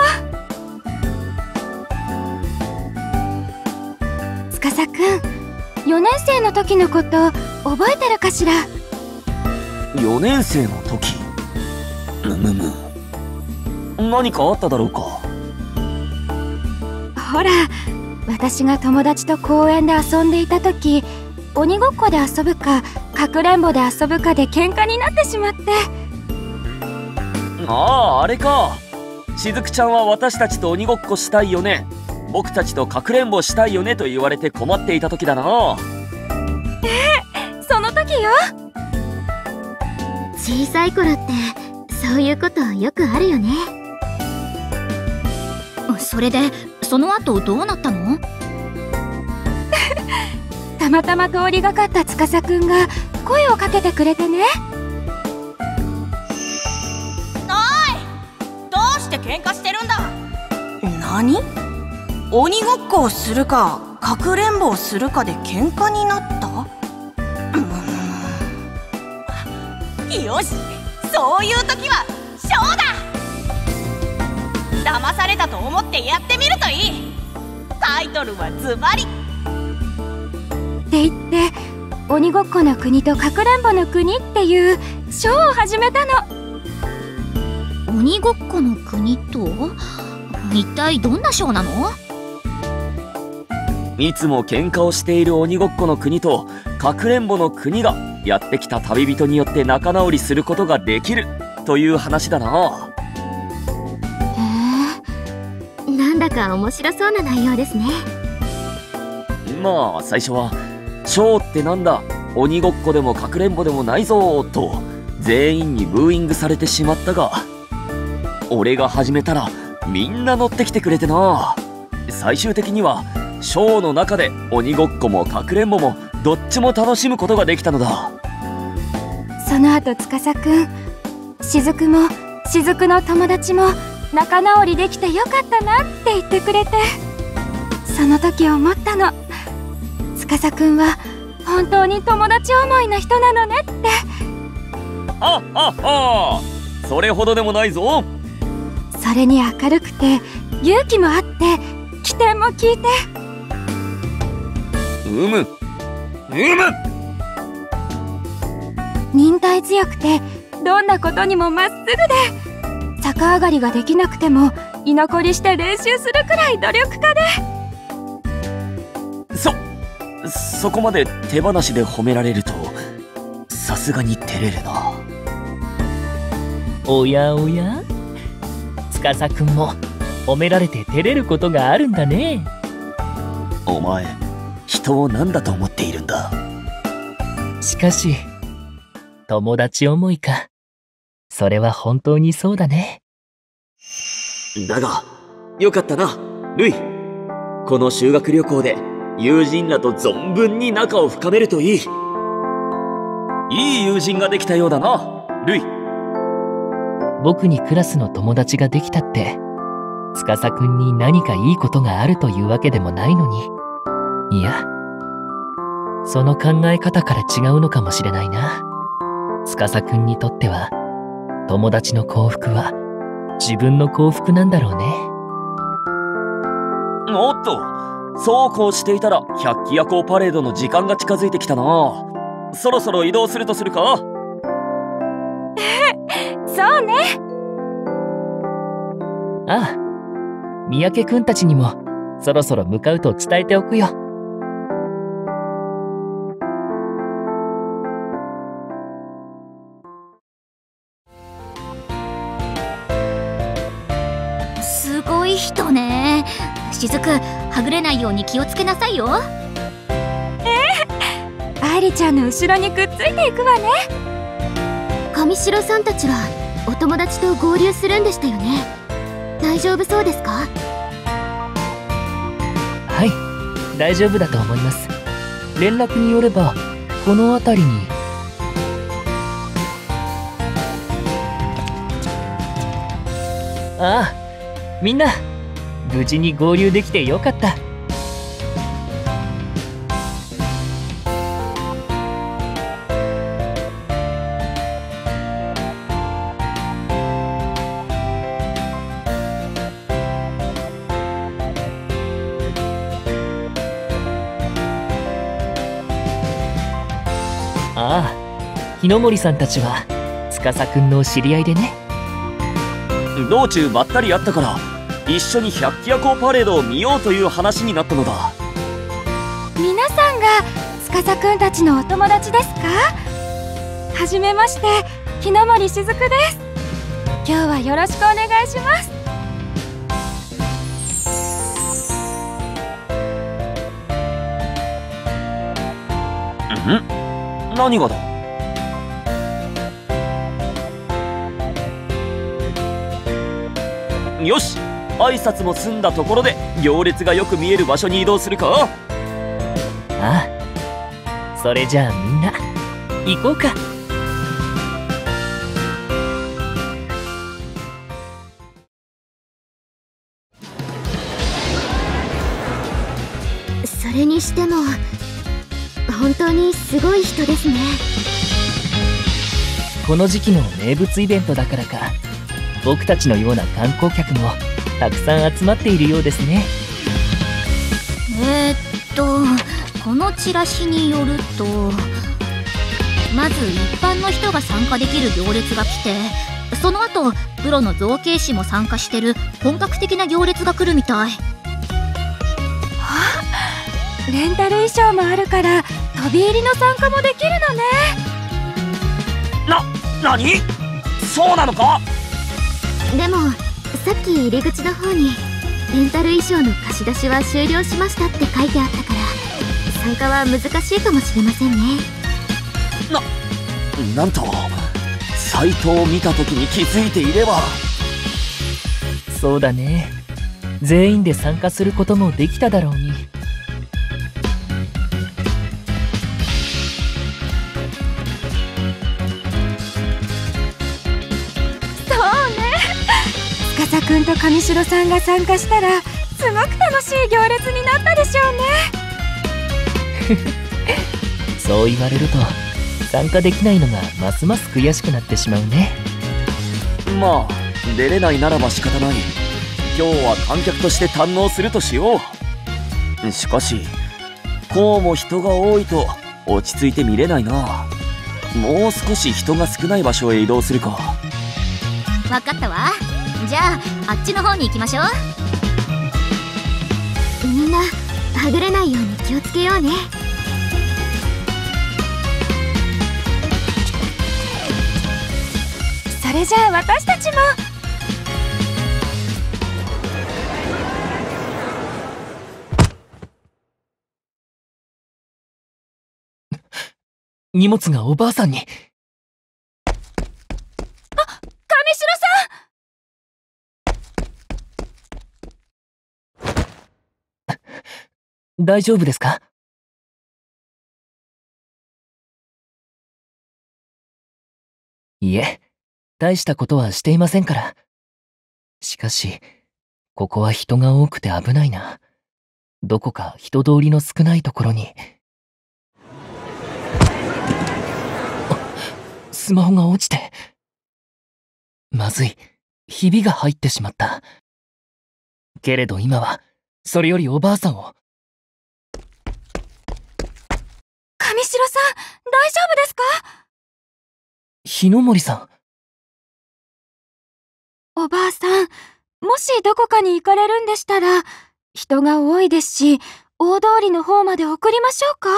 Speaker 3: 司くん、よねん生の時のこと覚えてるかしら？
Speaker 2: よねん生の時？むむむ。何かあっただろうか？
Speaker 3: ほら、私が友達と公園で遊んでいた時、鬼ごっこで遊ぶかかくれんぼで遊ぶかで喧嘩になってしまって。
Speaker 2: ああ、あれか。しずくちゃんは私たちと鬼ごっこしたいよね、僕たちとかくれんぼしたいよねと言われて困っていた時だな。
Speaker 3: ええ、その時よ。
Speaker 5: 小さい頃ってそういうことよくあるよね。
Speaker 4: それでその後どうなったの？
Speaker 3: たまたま通りがかった司くんが声をかけてくれてね。
Speaker 8: どうして喧嘩してるんだ？何？鬼ごっこをするかかくれんぼをするかで喧嘩になった？よし、そういう時はショーだ。騙されたと思ってやってみるといい。タイトルはズバリ
Speaker 3: って言って、鬼ごっこの国とかくれんぼの国っていうショーを始めたの。
Speaker 4: 鬼ごっこの国と一体どんなショーなの？
Speaker 2: いつも喧嘩をしている鬼ごっこの国とかくれんぼの国がやってきた旅人によって仲直りすることができるという話だな。
Speaker 5: へえ、なんだか面白そうな内容ですね。
Speaker 2: まあ最初はショーってなんだ、鬼ごっこでもかくれんぼでもないぞと全員にブーイングされてしまったが、俺が始めたらみんな乗ってきてくれてな。最終的にはショーの中で鬼ごっこもかくれんぼもどっちも楽しむことができたのだ。
Speaker 3: その後司くん、雫も雫の友達も仲直りできてよかったなって言ってくれて、その時思ったの。司くんは本当に友達思いな人なのねって。
Speaker 2: あっはっは、それほどでもないぞ。
Speaker 3: それに明るくて勇気もあって機転も利いて。
Speaker 2: うむうむ。
Speaker 3: 忍耐強くてどんなことにもまっすぐで、逆上がりができなくても居残りして練習するくらい努力家で。
Speaker 2: そそこまで手放しで褒められるとさすがに照れるな。
Speaker 1: おやおや、司くんも褒められて照れることがあるんだね。
Speaker 2: お前、人を何だと思っているんだ。
Speaker 1: しかし友達思いか。それは本当にそうだね。
Speaker 2: だがよかったな、ルイ。この修学旅行で友人らと存分に仲を深めるといい。いい友人ができたようだな、ルイ。
Speaker 1: 僕にクラスの友達ができたって司くんに何かいいことがあるというわけでもないのに。いや、その考え方から違うのかもしれないな。司くんにとっては友達の幸福は自分の幸福なんだろうね。
Speaker 2: おっと、そうこうしていたら百鬼夜行パレードの時間が近づいてきたな。そろそろ移動するとするか？
Speaker 3: そうね。
Speaker 1: ああ、三宅くんたちにもそろそろ向かうと伝えておくよ。
Speaker 4: すごい人ね。雫、はぐれないように気をつけなさいよ。
Speaker 3: 愛梨ちゃんの後ろにくっついていくわね。
Speaker 5: 上白さんたちはお友達と合流するんでしたよね。大丈夫そうですか？
Speaker 1: はい、大丈夫だと思います。連絡によればこの辺りに。ああ、みんな無事に合流できてよかった。ああ、日の森さんたちは司くんの知り合いでね。
Speaker 2: 道中ばったり会ったから一緒に百鬼夜行パレードを見ようという話になったのだ。
Speaker 3: 皆さんが司くんたちのお友達ですか？はじめまして、日の森しずくです。今日はよろしくお願いします。
Speaker 2: ん？何がだ？よし、挨拶も済んだところで行列がよく見える場所に移動するか。
Speaker 1: ああ、それじゃあみんな行こうか。
Speaker 5: それにしても本当にすごい人ですね。
Speaker 1: この時期の名物イベントだからか、僕たちのような観光客もたくさん集まっているようですね。
Speaker 4: えー、っとこのチラシによると、まず一般の人が参加できる行列が来て、その後プロの造形師も参加してる本格的な行列が来るみたい。
Speaker 3: レンタル衣装もあるから飛び入りの参加もできるのね。
Speaker 2: な、なに？そうなのか？
Speaker 5: でもさっき入り口の方にレンタル衣装の貸し出しは終了しましたって書いてあったから、参加は難しいかもしれませんね。
Speaker 2: な、なんとサイトを見た時に気づいていれば。
Speaker 1: そうだね、全員で参加することもできただろうに。
Speaker 3: 司くんと上白さんが参加したらすごく楽しい行列になったでしょうね。
Speaker 1: そう言われると参加できないのがますます悔しくなってしまうね。
Speaker 2: まあ出れないならば仕方ない。今日は観客として堪能するとしよう。しかしこうも人が多いと落ち着いて見れないな。もう少し人が少ない場所へ移動するか。
Speaker 4: 分かったわ。じゃああっちの方に行きましょう。
Speaker 5: みんなはぐれないように気をつけようね。
Speaker 3: それじゃあ私たちも。
Speaker 1: 荷物がおばあさんに。
Speaker 3: あ、上白さん。
Speaker 1: 大丈夫ですか？いえ、大したことはしていませんから。しかし、ここは人が多くて危ないな。どこか人通りの少ないところに。スマホが落ちて。まずい、ひびが入ってしまった。けれど今は、それよりおばあさんを。
Speaker 3: 上白さん、大丈夫ですか？
Speaker 1: 日の森さん。
Speaker 3: おばあさん、もしどこかに行かれるんでしたら、人が多いですし、大通りの方まで送りましょうか？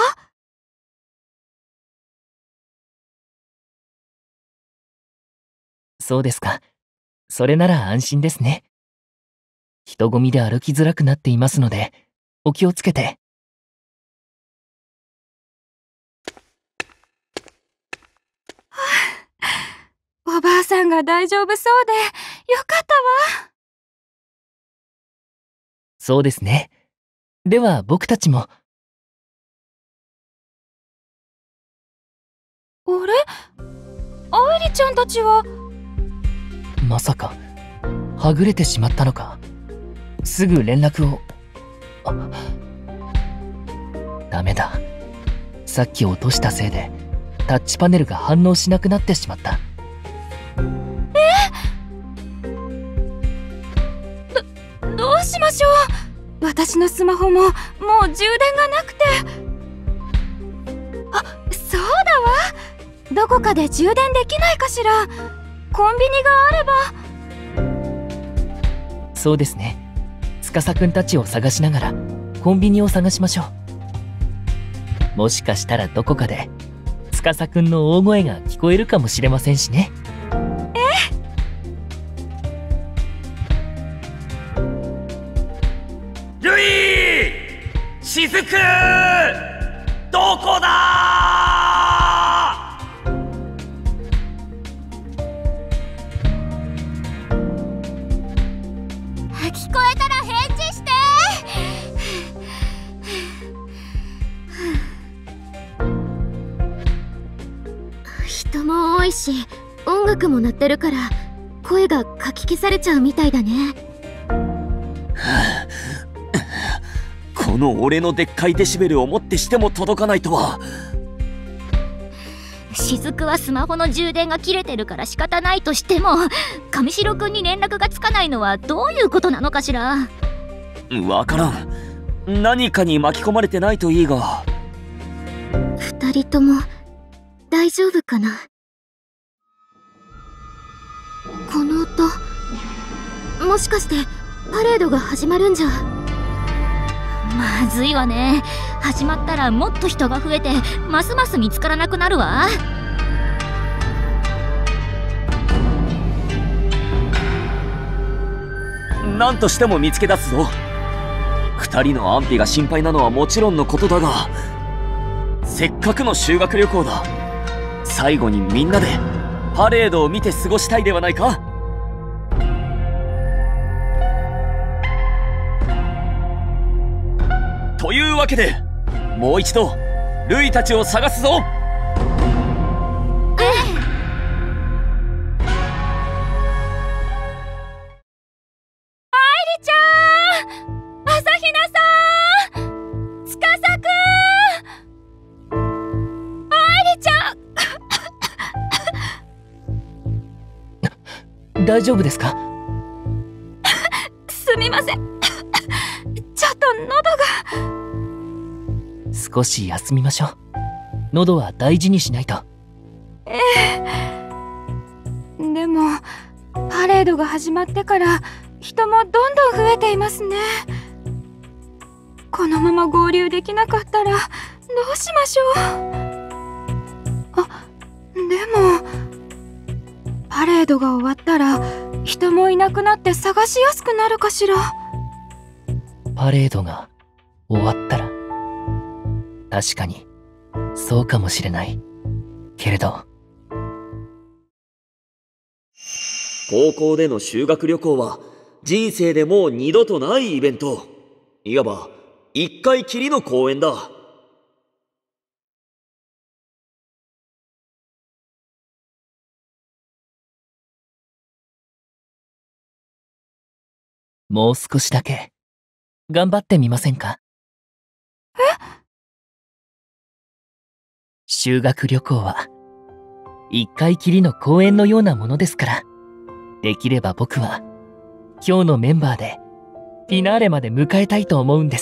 Speaker 1: そうですか。それなら安心ですね。人混みで歩きづらくなっていますので、お気をつけて。
Speaker 3: はあ、おばあさんが大丈夫そうで、よかったわ。
Speaker 1: そうですね。では僕たちも。
Speaker 3: あれ？愛梨ちゃんたちは。
Speaker 1: まさか、はぐれてしまったのか。 すぐ連絡を。あ、ダメだ。さっき落としたせいでタッチパネルが反応しなくなってしまった。
Speaker 3: え？ど、どうしましょう。私のスマホももう充電がなくて。あ、そうだわ。どこかで充電できないかしら。コンビニがあれば。
Speaker 1: そうですね。司くんたちを探しながらコンビニを探しましょう。もしかしたらどこかで司くんの大声が聞こえるかもしれませんしね。
Speaker 2: ルイ、しずく、どこだ？
Speaker 7: 聞こえたら返事して。
Speaker 5: 人も多いし音楽も鳴ってるから声がかき消されちゃうみたいだね。
Speaker 2: この俺のでっかいデシベルをもってしても届かないとは。
Speaker 4: 雫はスマホの充電が切れてるから仕方ないとしても、上白くんに連絡がつかないのはどういうことなのかしら。
Speaker 2: わからん。何かに巻き込まれてないといいが。
Speaker 5: 二人とも大丈夫かな。この音、もしかしてパレードが始まるんじゃ。
Speaker 4: まずいわね。始まったらもっと人が増えてますます見つからなくなるわ。
Speaker 2: 何としても見つけ出すぞ。二人の安否が心配なのはもちろんのことだが、せっかくの修学旅行だ。最後にみんなでパレードを見て過ごしたいではないか。というわけでもう一度ルイたちを探すぞ。
Speaker 1: 大丈夫ですか？
Speaker 3: すみません。ちょっと喉が。
Speaker 1: 少し休みましょう。喉は大事にしないと。
Speaker 3: ええ。でもパレードが始まってから人もどんどん増えていますね。このまま合流できなかったらどうしましょう。あ、でもパレードが終わったら人もいなくなって探しやすくなるかしら。
Speaker 1: パレードが終わったら、確かにそうかもしれないけれど、
Speaker 2: 高校での修学旅行は人生でもう二度とないイベント。いわば一回きりの公演だ。
Speaker 1: もう少しだけ頑張ってみませんか？
Speaker 3: え？
Speaker 1: 修学旅行は一回きりの公演のようなものですから、できれば僕は今日のメンバーでフィナーレまで迎えたいと思うんです。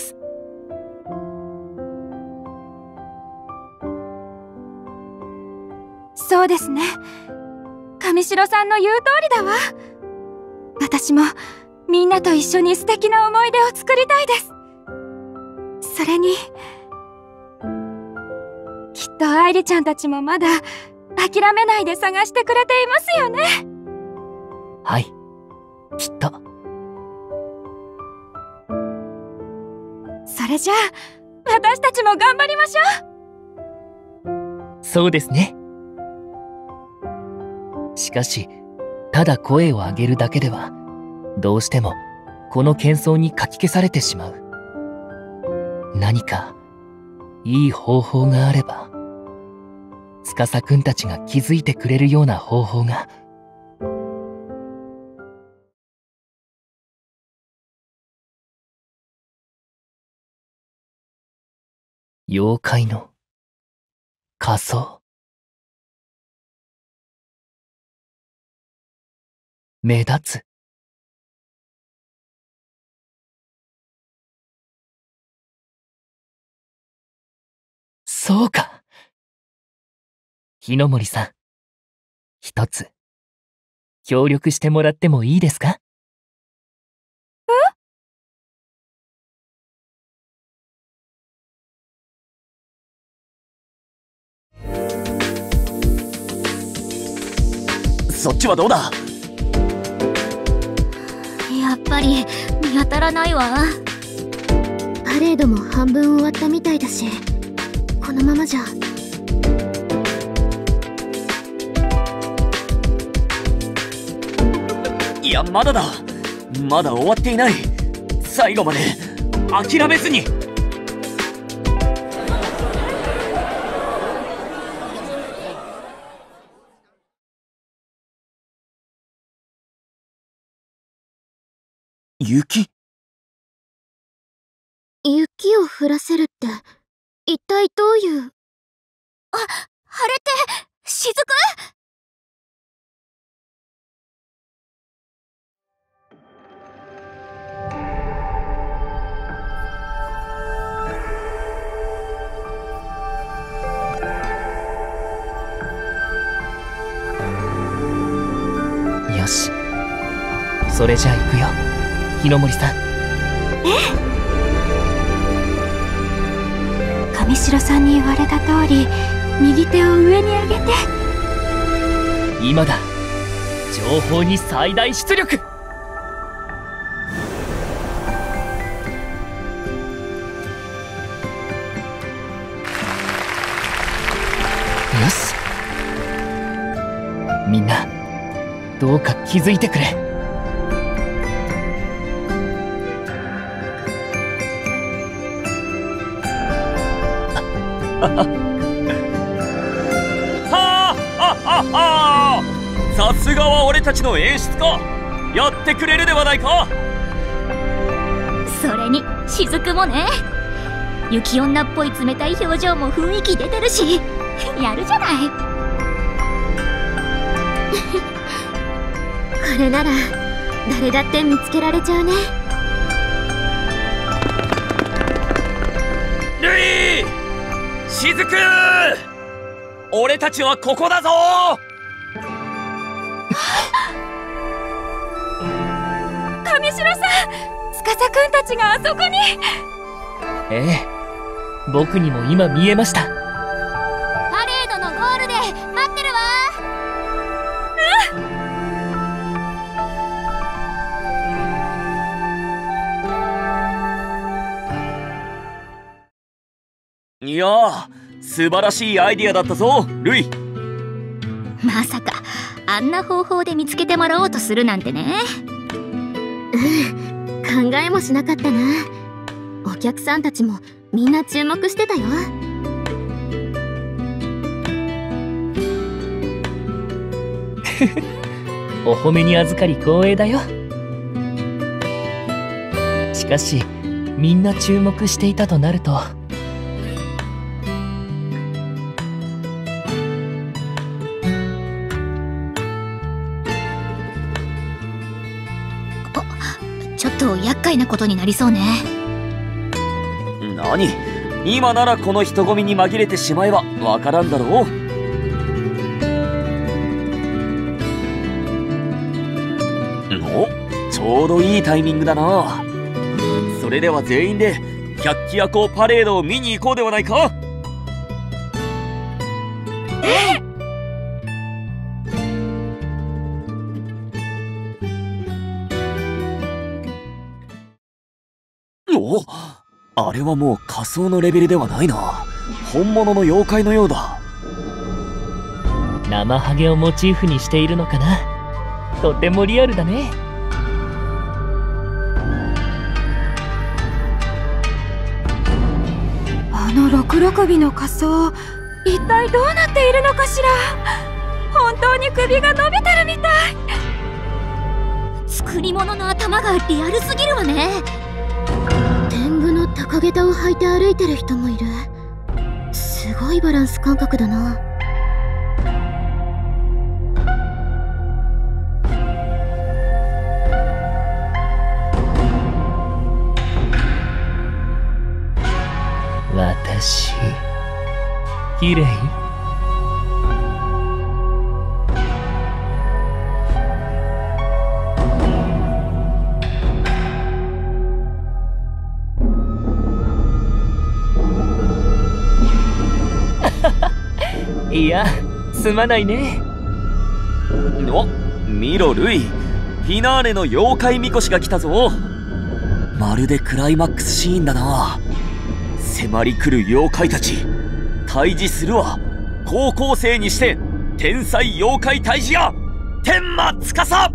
Speaker 3: そうですね。上白さんの言う通りだわ。私もみんなと一緒に素敵な思い出を作りたいです。それにきっと愛梨ちゃんたちもまだ諦めないで探してくれていますよね。
Speaker 1: はい、きっと。
Speaker 3: それじゃあ私たちも頑張りましょう。
Speaker 1: そうですね。しかし、ただ声を上げるだけではどうしてもこの喧騒にかき消されてしまう。何かいい方法があれば、司くんたちが気づいてくれるような方法が。 妖怪の仮装。目立つ。そうか。日の森さん、一つ協力してもらってもいいですか？
Speaker 2: そっちはどうだ？
Speaker 4: やっぱり見当たらないわ。
Speaker 5: パレードも半分終わったみたいだし、このままじゃ。
Speaker 2: いや、まだだ。まだ終わっていない。最後まで諦めずに。雪？
Speaker 5: 雪を降らせるって一体どういう。
Speaker 4: あ、あれって雫？
Speaker 1: よし、それじゃあ行くよ、日の森さん。
Speaker 3: ええ。上白さんに言われた通り、右手を上に上げて。
Speaker 1: 今だ。情報に最大出力。よし。みんな、どうか気づいてくれ。
Speaker 2: はあははは。さすがは俺たちの演出家。やってくれるではないか。
Speaker 4: それに雫もね。雪女っぽい冷たい表情も雰囲気出てるし、やるじゃない。
Speaker 5: これなら誰だって見つけられちゃうね。
Speaker 2: ルイ、雫、俺たちはここだぞ。
Speaker 3: 上白さん、司くんたちがあそこに。
Speaker 1: ええ、僕にも今見えました。
Speaker 4: パレードのゴールで待ってるわ。
Speaker 2: いやー、素晴らしいアイディアだったぞ、ルイ。
Speaker 4: まさかあんな方法で見つけてもらおうとするなんてね。
Speaker 5: うん、考えもしなかったな。お客さんたちもみんな注目してたよ。
Speaker 1: お褒めに預かり光栄だよ。しかしみんな注目していたとなると、
Speaker 4: ちょっと厄介なことになりそうね。
Speaker 2: 何？今ならこの人混みに紛れてしまえばわからんだろう。お、ちょうどいいタイミングだな。それでは全員で百鬼夜行パレードを見に行こうではないか。
Speaker 3: ええ。
Speaker 2: お、あれはもう仮想のレベルではないな。本物の妖怪のようだ。
Speaker 1: 生ハゲをモチーフにしているのかな。とてもリアルだね。
Speaker 3: あの六六尾の仮装、一体どうなっているのかしら。本当に首が伸びてるみたい。
Speaker 4: 作り物の頭がリアルすぎるわね。
Speaker 5: 天狗の高下駄を履いて歩いてる人もいる。 いバランス感覚だな。
Speaker 1: 私綺麗？いや、すまないね。
Speaker 2: お、見ろルイ、フィナーレの妖怪みこしが来たぞ。まるでクライマックスシーンだな。迫り来る妖怪たち、退治するわ。高校生にして天才妖怪退治や天馬司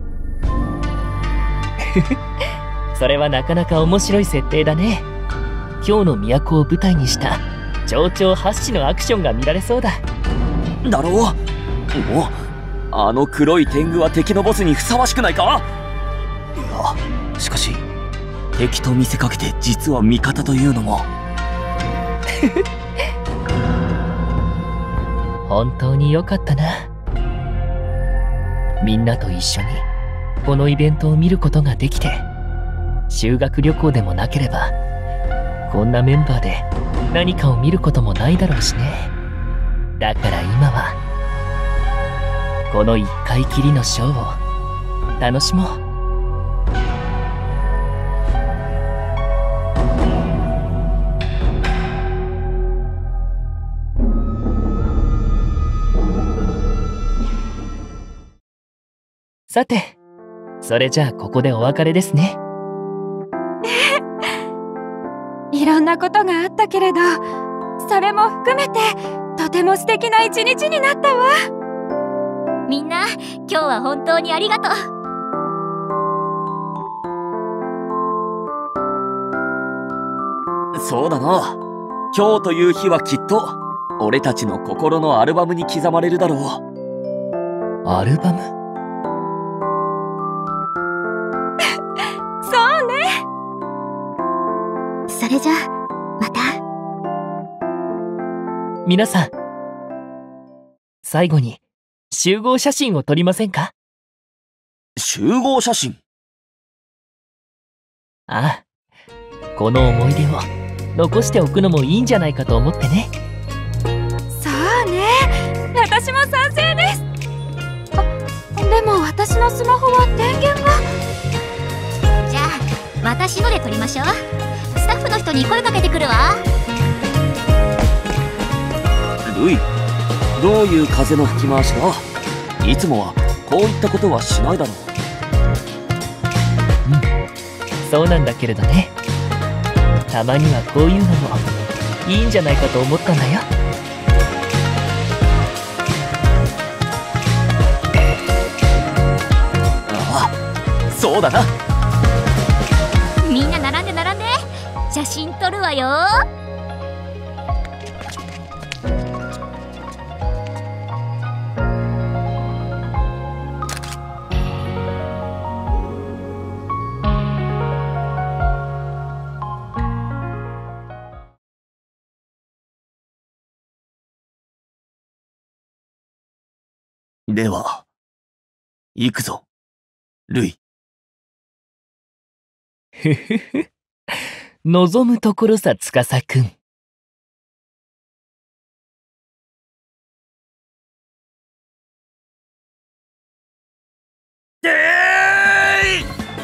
Speaker 1: それはなかなか面白い設定だね。今日の都を舞台にした蝶々発しのアクションが見られそうだ。
Speaker 2: だろう。お、あの黒い天狗は敵のボスにふさわしくないか。いや、しかし敵と見せかけて実は味方というのも
Speaker 1: 本当に良かったな。みんなと一緒にこのイベントを見ることができて、修学旅行でもなければこんなメンバーで何かを見ることもないだろうしね。だから今はこの一回きりのショーを楽しもう。さて、それじゃあここでお別れですね。
Speaker 3: いろんなことがあったけれど、それも含めてとても素敵な一日になったわ。
Speaker 4: みんな、今日は本当にありがとう。
Speaker 2: そうだな。今日という日はきっと俺たちの心のアルバムに刻まれるだろう。
Speaker 1: アルバム？
Speaker 3: そうね。
Speaker 5: それじゃあまた。
Speaker 1: 皆さん、最後に集合写真を撮りませんか？
Speaker 2: 集合写真？
Speaker 1: ああ、この思い出を残しておくのもいいんじゃないかと思ってね。
Speaker 3: そうね、私も賛成です。あ、でも私のスマホは電源が。
Speaker 4: じゃあ私ので撮りましょう。スタッフの人に声かけてくるわ。
Speaker 2: ルイ、どういう風の吹き回しだ？いつもはこういったことはしないだろう。
Speaker 1: うん、そうなんだけれどね。たまにはこういうのもいいんじゃないかと思ったんだよ。
Speaker 2: ああ、そうだな。
Speaker 4: みんな並んで並んで、写真撮るわよ。
Speaker 2: では行くぞルイ。
Speaker 1: ふふふ、望むところさ、司くん。
Speaker 2: え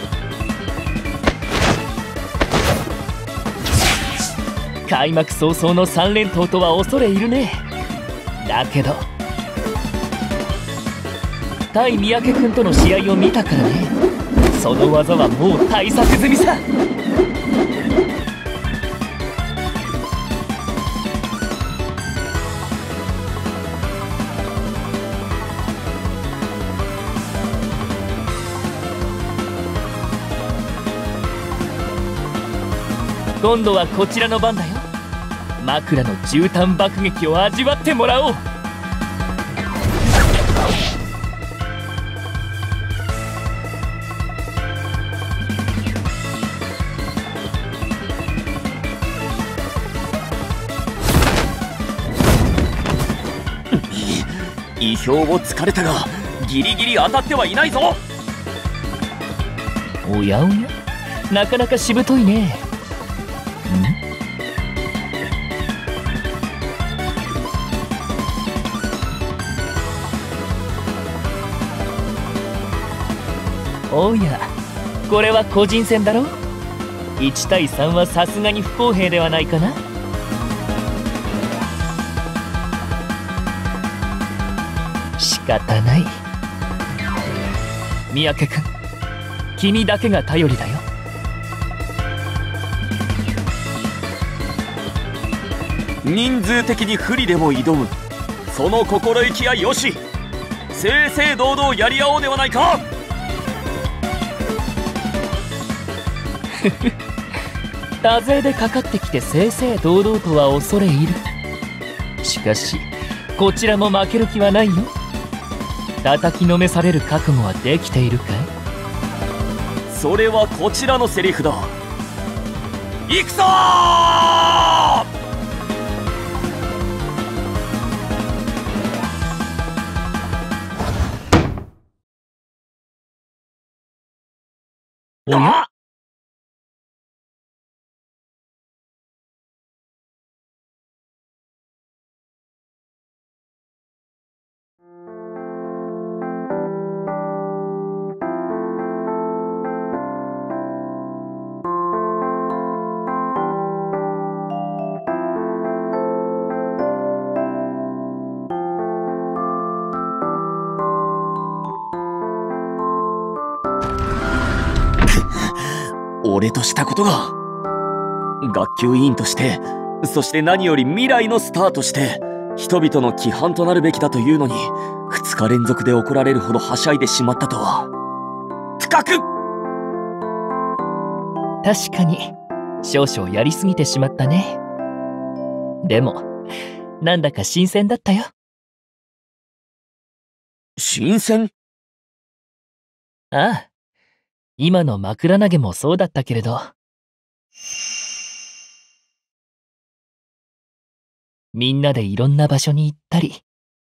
Speaker 1: ーい！開幕早々の三連投とは恐れ入るね。だけど対三宅くんとの試合を見たからね。その技はもう対策済みさ。今度はこちらの番だよ。枕の絨毯爆撃を味わってもらおう。
Speaker 2: 意表をつかれたがギリギリ当たってはいないぞ。
Speaker 1: おやおや、なかなかしぶといね。ん？おや、これは個人戦だろ。いちたいさんはさすがに不公平ではないかな。仕方ない。三宅君、君だけが頼りだよ。
Speaker 2: 人数的に不利でも挑む、その心意気はよし。正々堂々やり合おうではないか。
Speaker 1: 多勢でかかってきて正々堂々とは恐れ入る。しかしこちらも負ける気はないよ。叩きのめされる覚悟はできているかい？
Speaker 2: それはこちらのセリフだ。行くぞー。
Speaker 1: おや？
Speaker 2: 俺としたことが。学級委員として、そして何より未来のスターとして人々の規範となるべきだというのに、ふつか連続で怒られるほどはしゃいでしまったとは。深く。
Speaker 1: 確かに少々やりすぎてしまったね。でもなんだか新鮮だったよ。
Speaker 2: 新鮮？
Speaker 1: ああ、今の枕投げもそうだったけれど、みんなでいろんな場所に行ったり、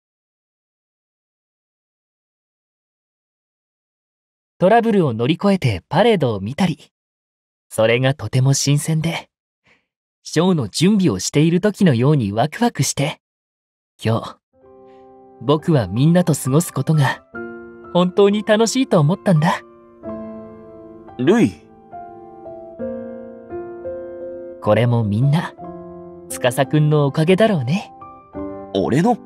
Speaker 1: トラブルを乗り越えてパレードを見たり、それがとても新鮮で、ショーの準備をしている時のようにワクワクして、今日、僕はみんなと過ごすことが本当に楽しいと思ったんだ。
Speaker 2: ルイ。
Speaker 1: これもみんな、司くんのおかげだろうね。
Speaker 2: 俺の？ん？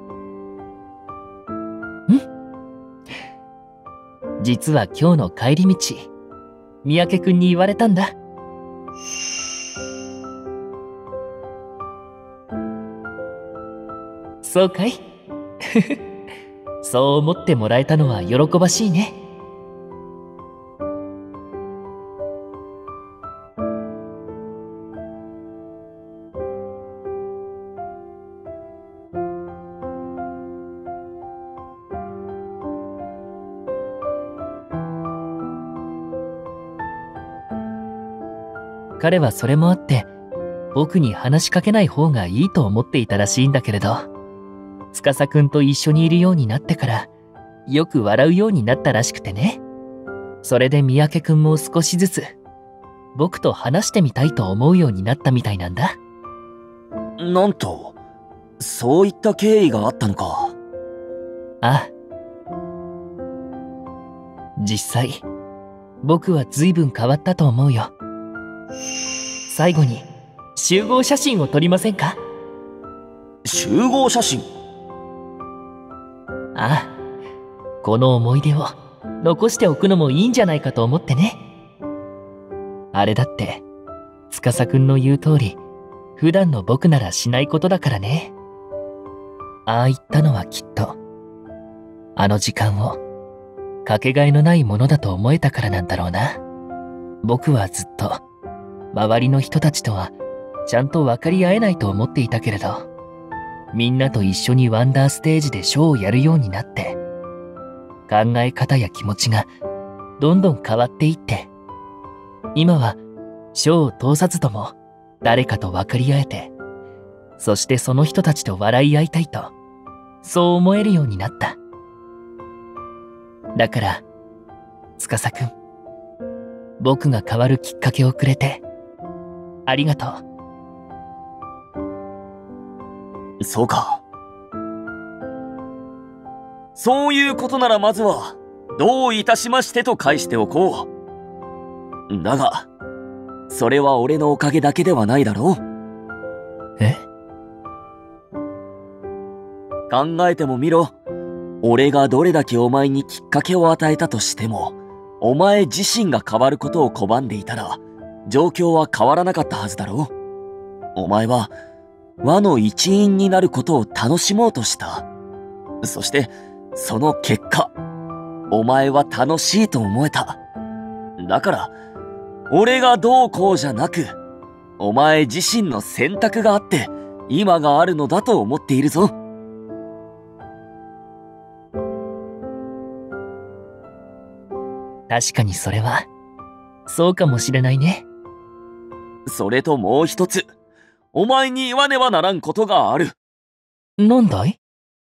Speaker 1: 実は今日の帰り道、三宅くんに言われたんだ。そうかい？そう思ってもらえたのは喜ばしいね。彼はそれもあって僕に話しかけない方がいいと思っていたらしいんだけれど、司くんと一緒にいるようになってからよく笑うようになったらしくてね。それで三宅くんも少しずつ僕と話してみたいと思うようになったみたいなんだ。
Speaker 2: なんと、そういった経緯があったのか。
Speaker 1: ああ、実際僕は随分変わったと思うよ。最後に集合写真を撮りませんか？
Speaker 2: 集合写真？
Speaker 1: ああ、この思い出を残しておくのもいいんじゃないかと思ってね。あれだって司くんの言う通り普段の僕ならしないことだからね。ああ言ったのはきっとあの時間をかけがえのないものだと思えたからなんだろうな。僕はずっと周りの人たちとはちゃんと分かり合えないと思っていたけれど、みんなと一緒にワンダーステージでショーをやるようになって、考え方や気持ちがどんどん変わっていって、今はショーを通さずとも誰かと分かり合えて、そしてその人たちと笑い合いたいと、 そう思えるようになった。だから、司くん、僕が変わるきっかけをくれて、ありがと
Speaker 2: う。そうか。そういうことならまずは、どういたしましてと返しておこう。だが、それは俺のおかげだけではないだろう。
Speaker 1: え？
Speaker 2: 考えてもみろ。俺がどれだけお前にきっかけを与えたとしても、お前自身が変わることを拒んでいたら、状況は変わらなかったはずだろう。お前は、輪の一員になることを楽しもうとした。そして、その結果、お前は楽しいと思えた。だから、俺がどうこうじゃなく、お前自身の選択があって、今があるのだと思っているぞ。
Speaker 1: 確かにそれは、そうかもしれないね。
Speaker 2: それともう一つ、お前に言わねばならんことがある。
Speaker 1: なんだい？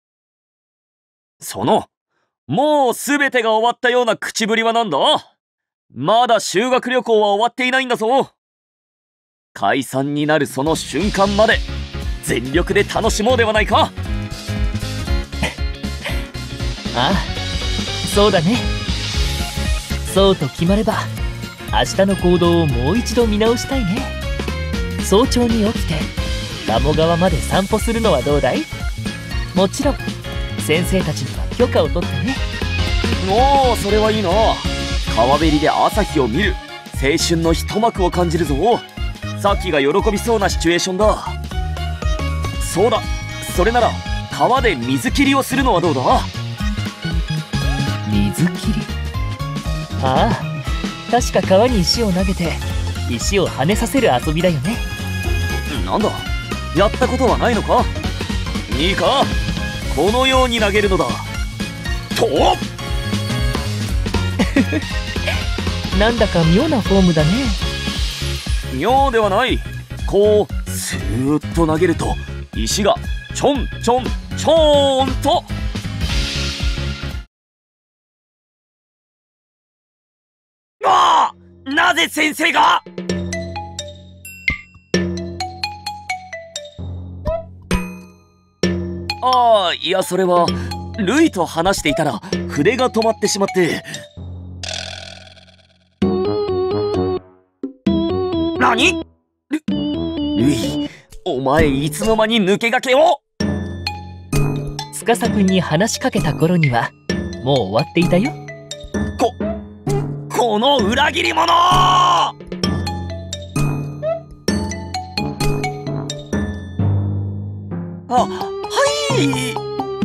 Speaker 2: その、もうすべてが終わったような口ぶりはなんだ？まだ修学旅行は終わっていないんだぞ。解散になるその瞬間まで、全力で楽しもうではないか。
Speaker 1: ああ、そうだね。そうと決まれば、明日の行動をもう一度見直したいね。早朝に起きて、鴨川まで散歩するのはどうだい？もちろん、先生たちには許可を取ってね。
Speaker 2: おお、それはいいな。川べりで朝日を見る、青春の一幕を感じるぞ。さっきが喜びそうなシチュエーションだ。そうだ、それなら川で水切りをするのはどうだ？
Speaker 1: 水切り？ああ、確か川に石を投げて石を跳ねさせる遊びだよね。
Speaker 2: なんだ、やったことはないのか？いいか、このように投げるのだ。と
Speaker 1: なんだか妙なフォームだね。
Speaker 2: 妙ではない。こうスーッと投げると石がちょんちょんちょーんと。ああ、なぜ先生が？ああ、いや、それはルイと話していたら筆が止まってしまって。何？ル、ルイ、お前いつの間に抜け駆けを？
Speaker 1: 司くんに話しかけた頃にはもう終わっていたよ。
Speaker 2: こ、この裏切り者！あ、はい。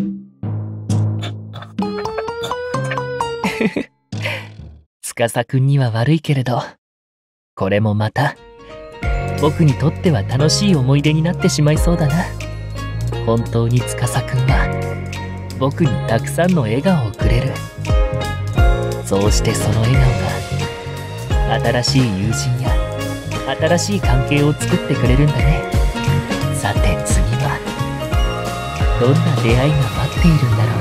Speaker 1: 司くんには悪いけれど、これもまた僕にとっては楽しい思い出になってしまいそうだな。本当に司くんは僕にたくさんの笑顔をくれる。そうしてその笑顔が新しい友人や新しい関係を作ってくれるんだね。さて次はどんな出会いが待っているんだろう。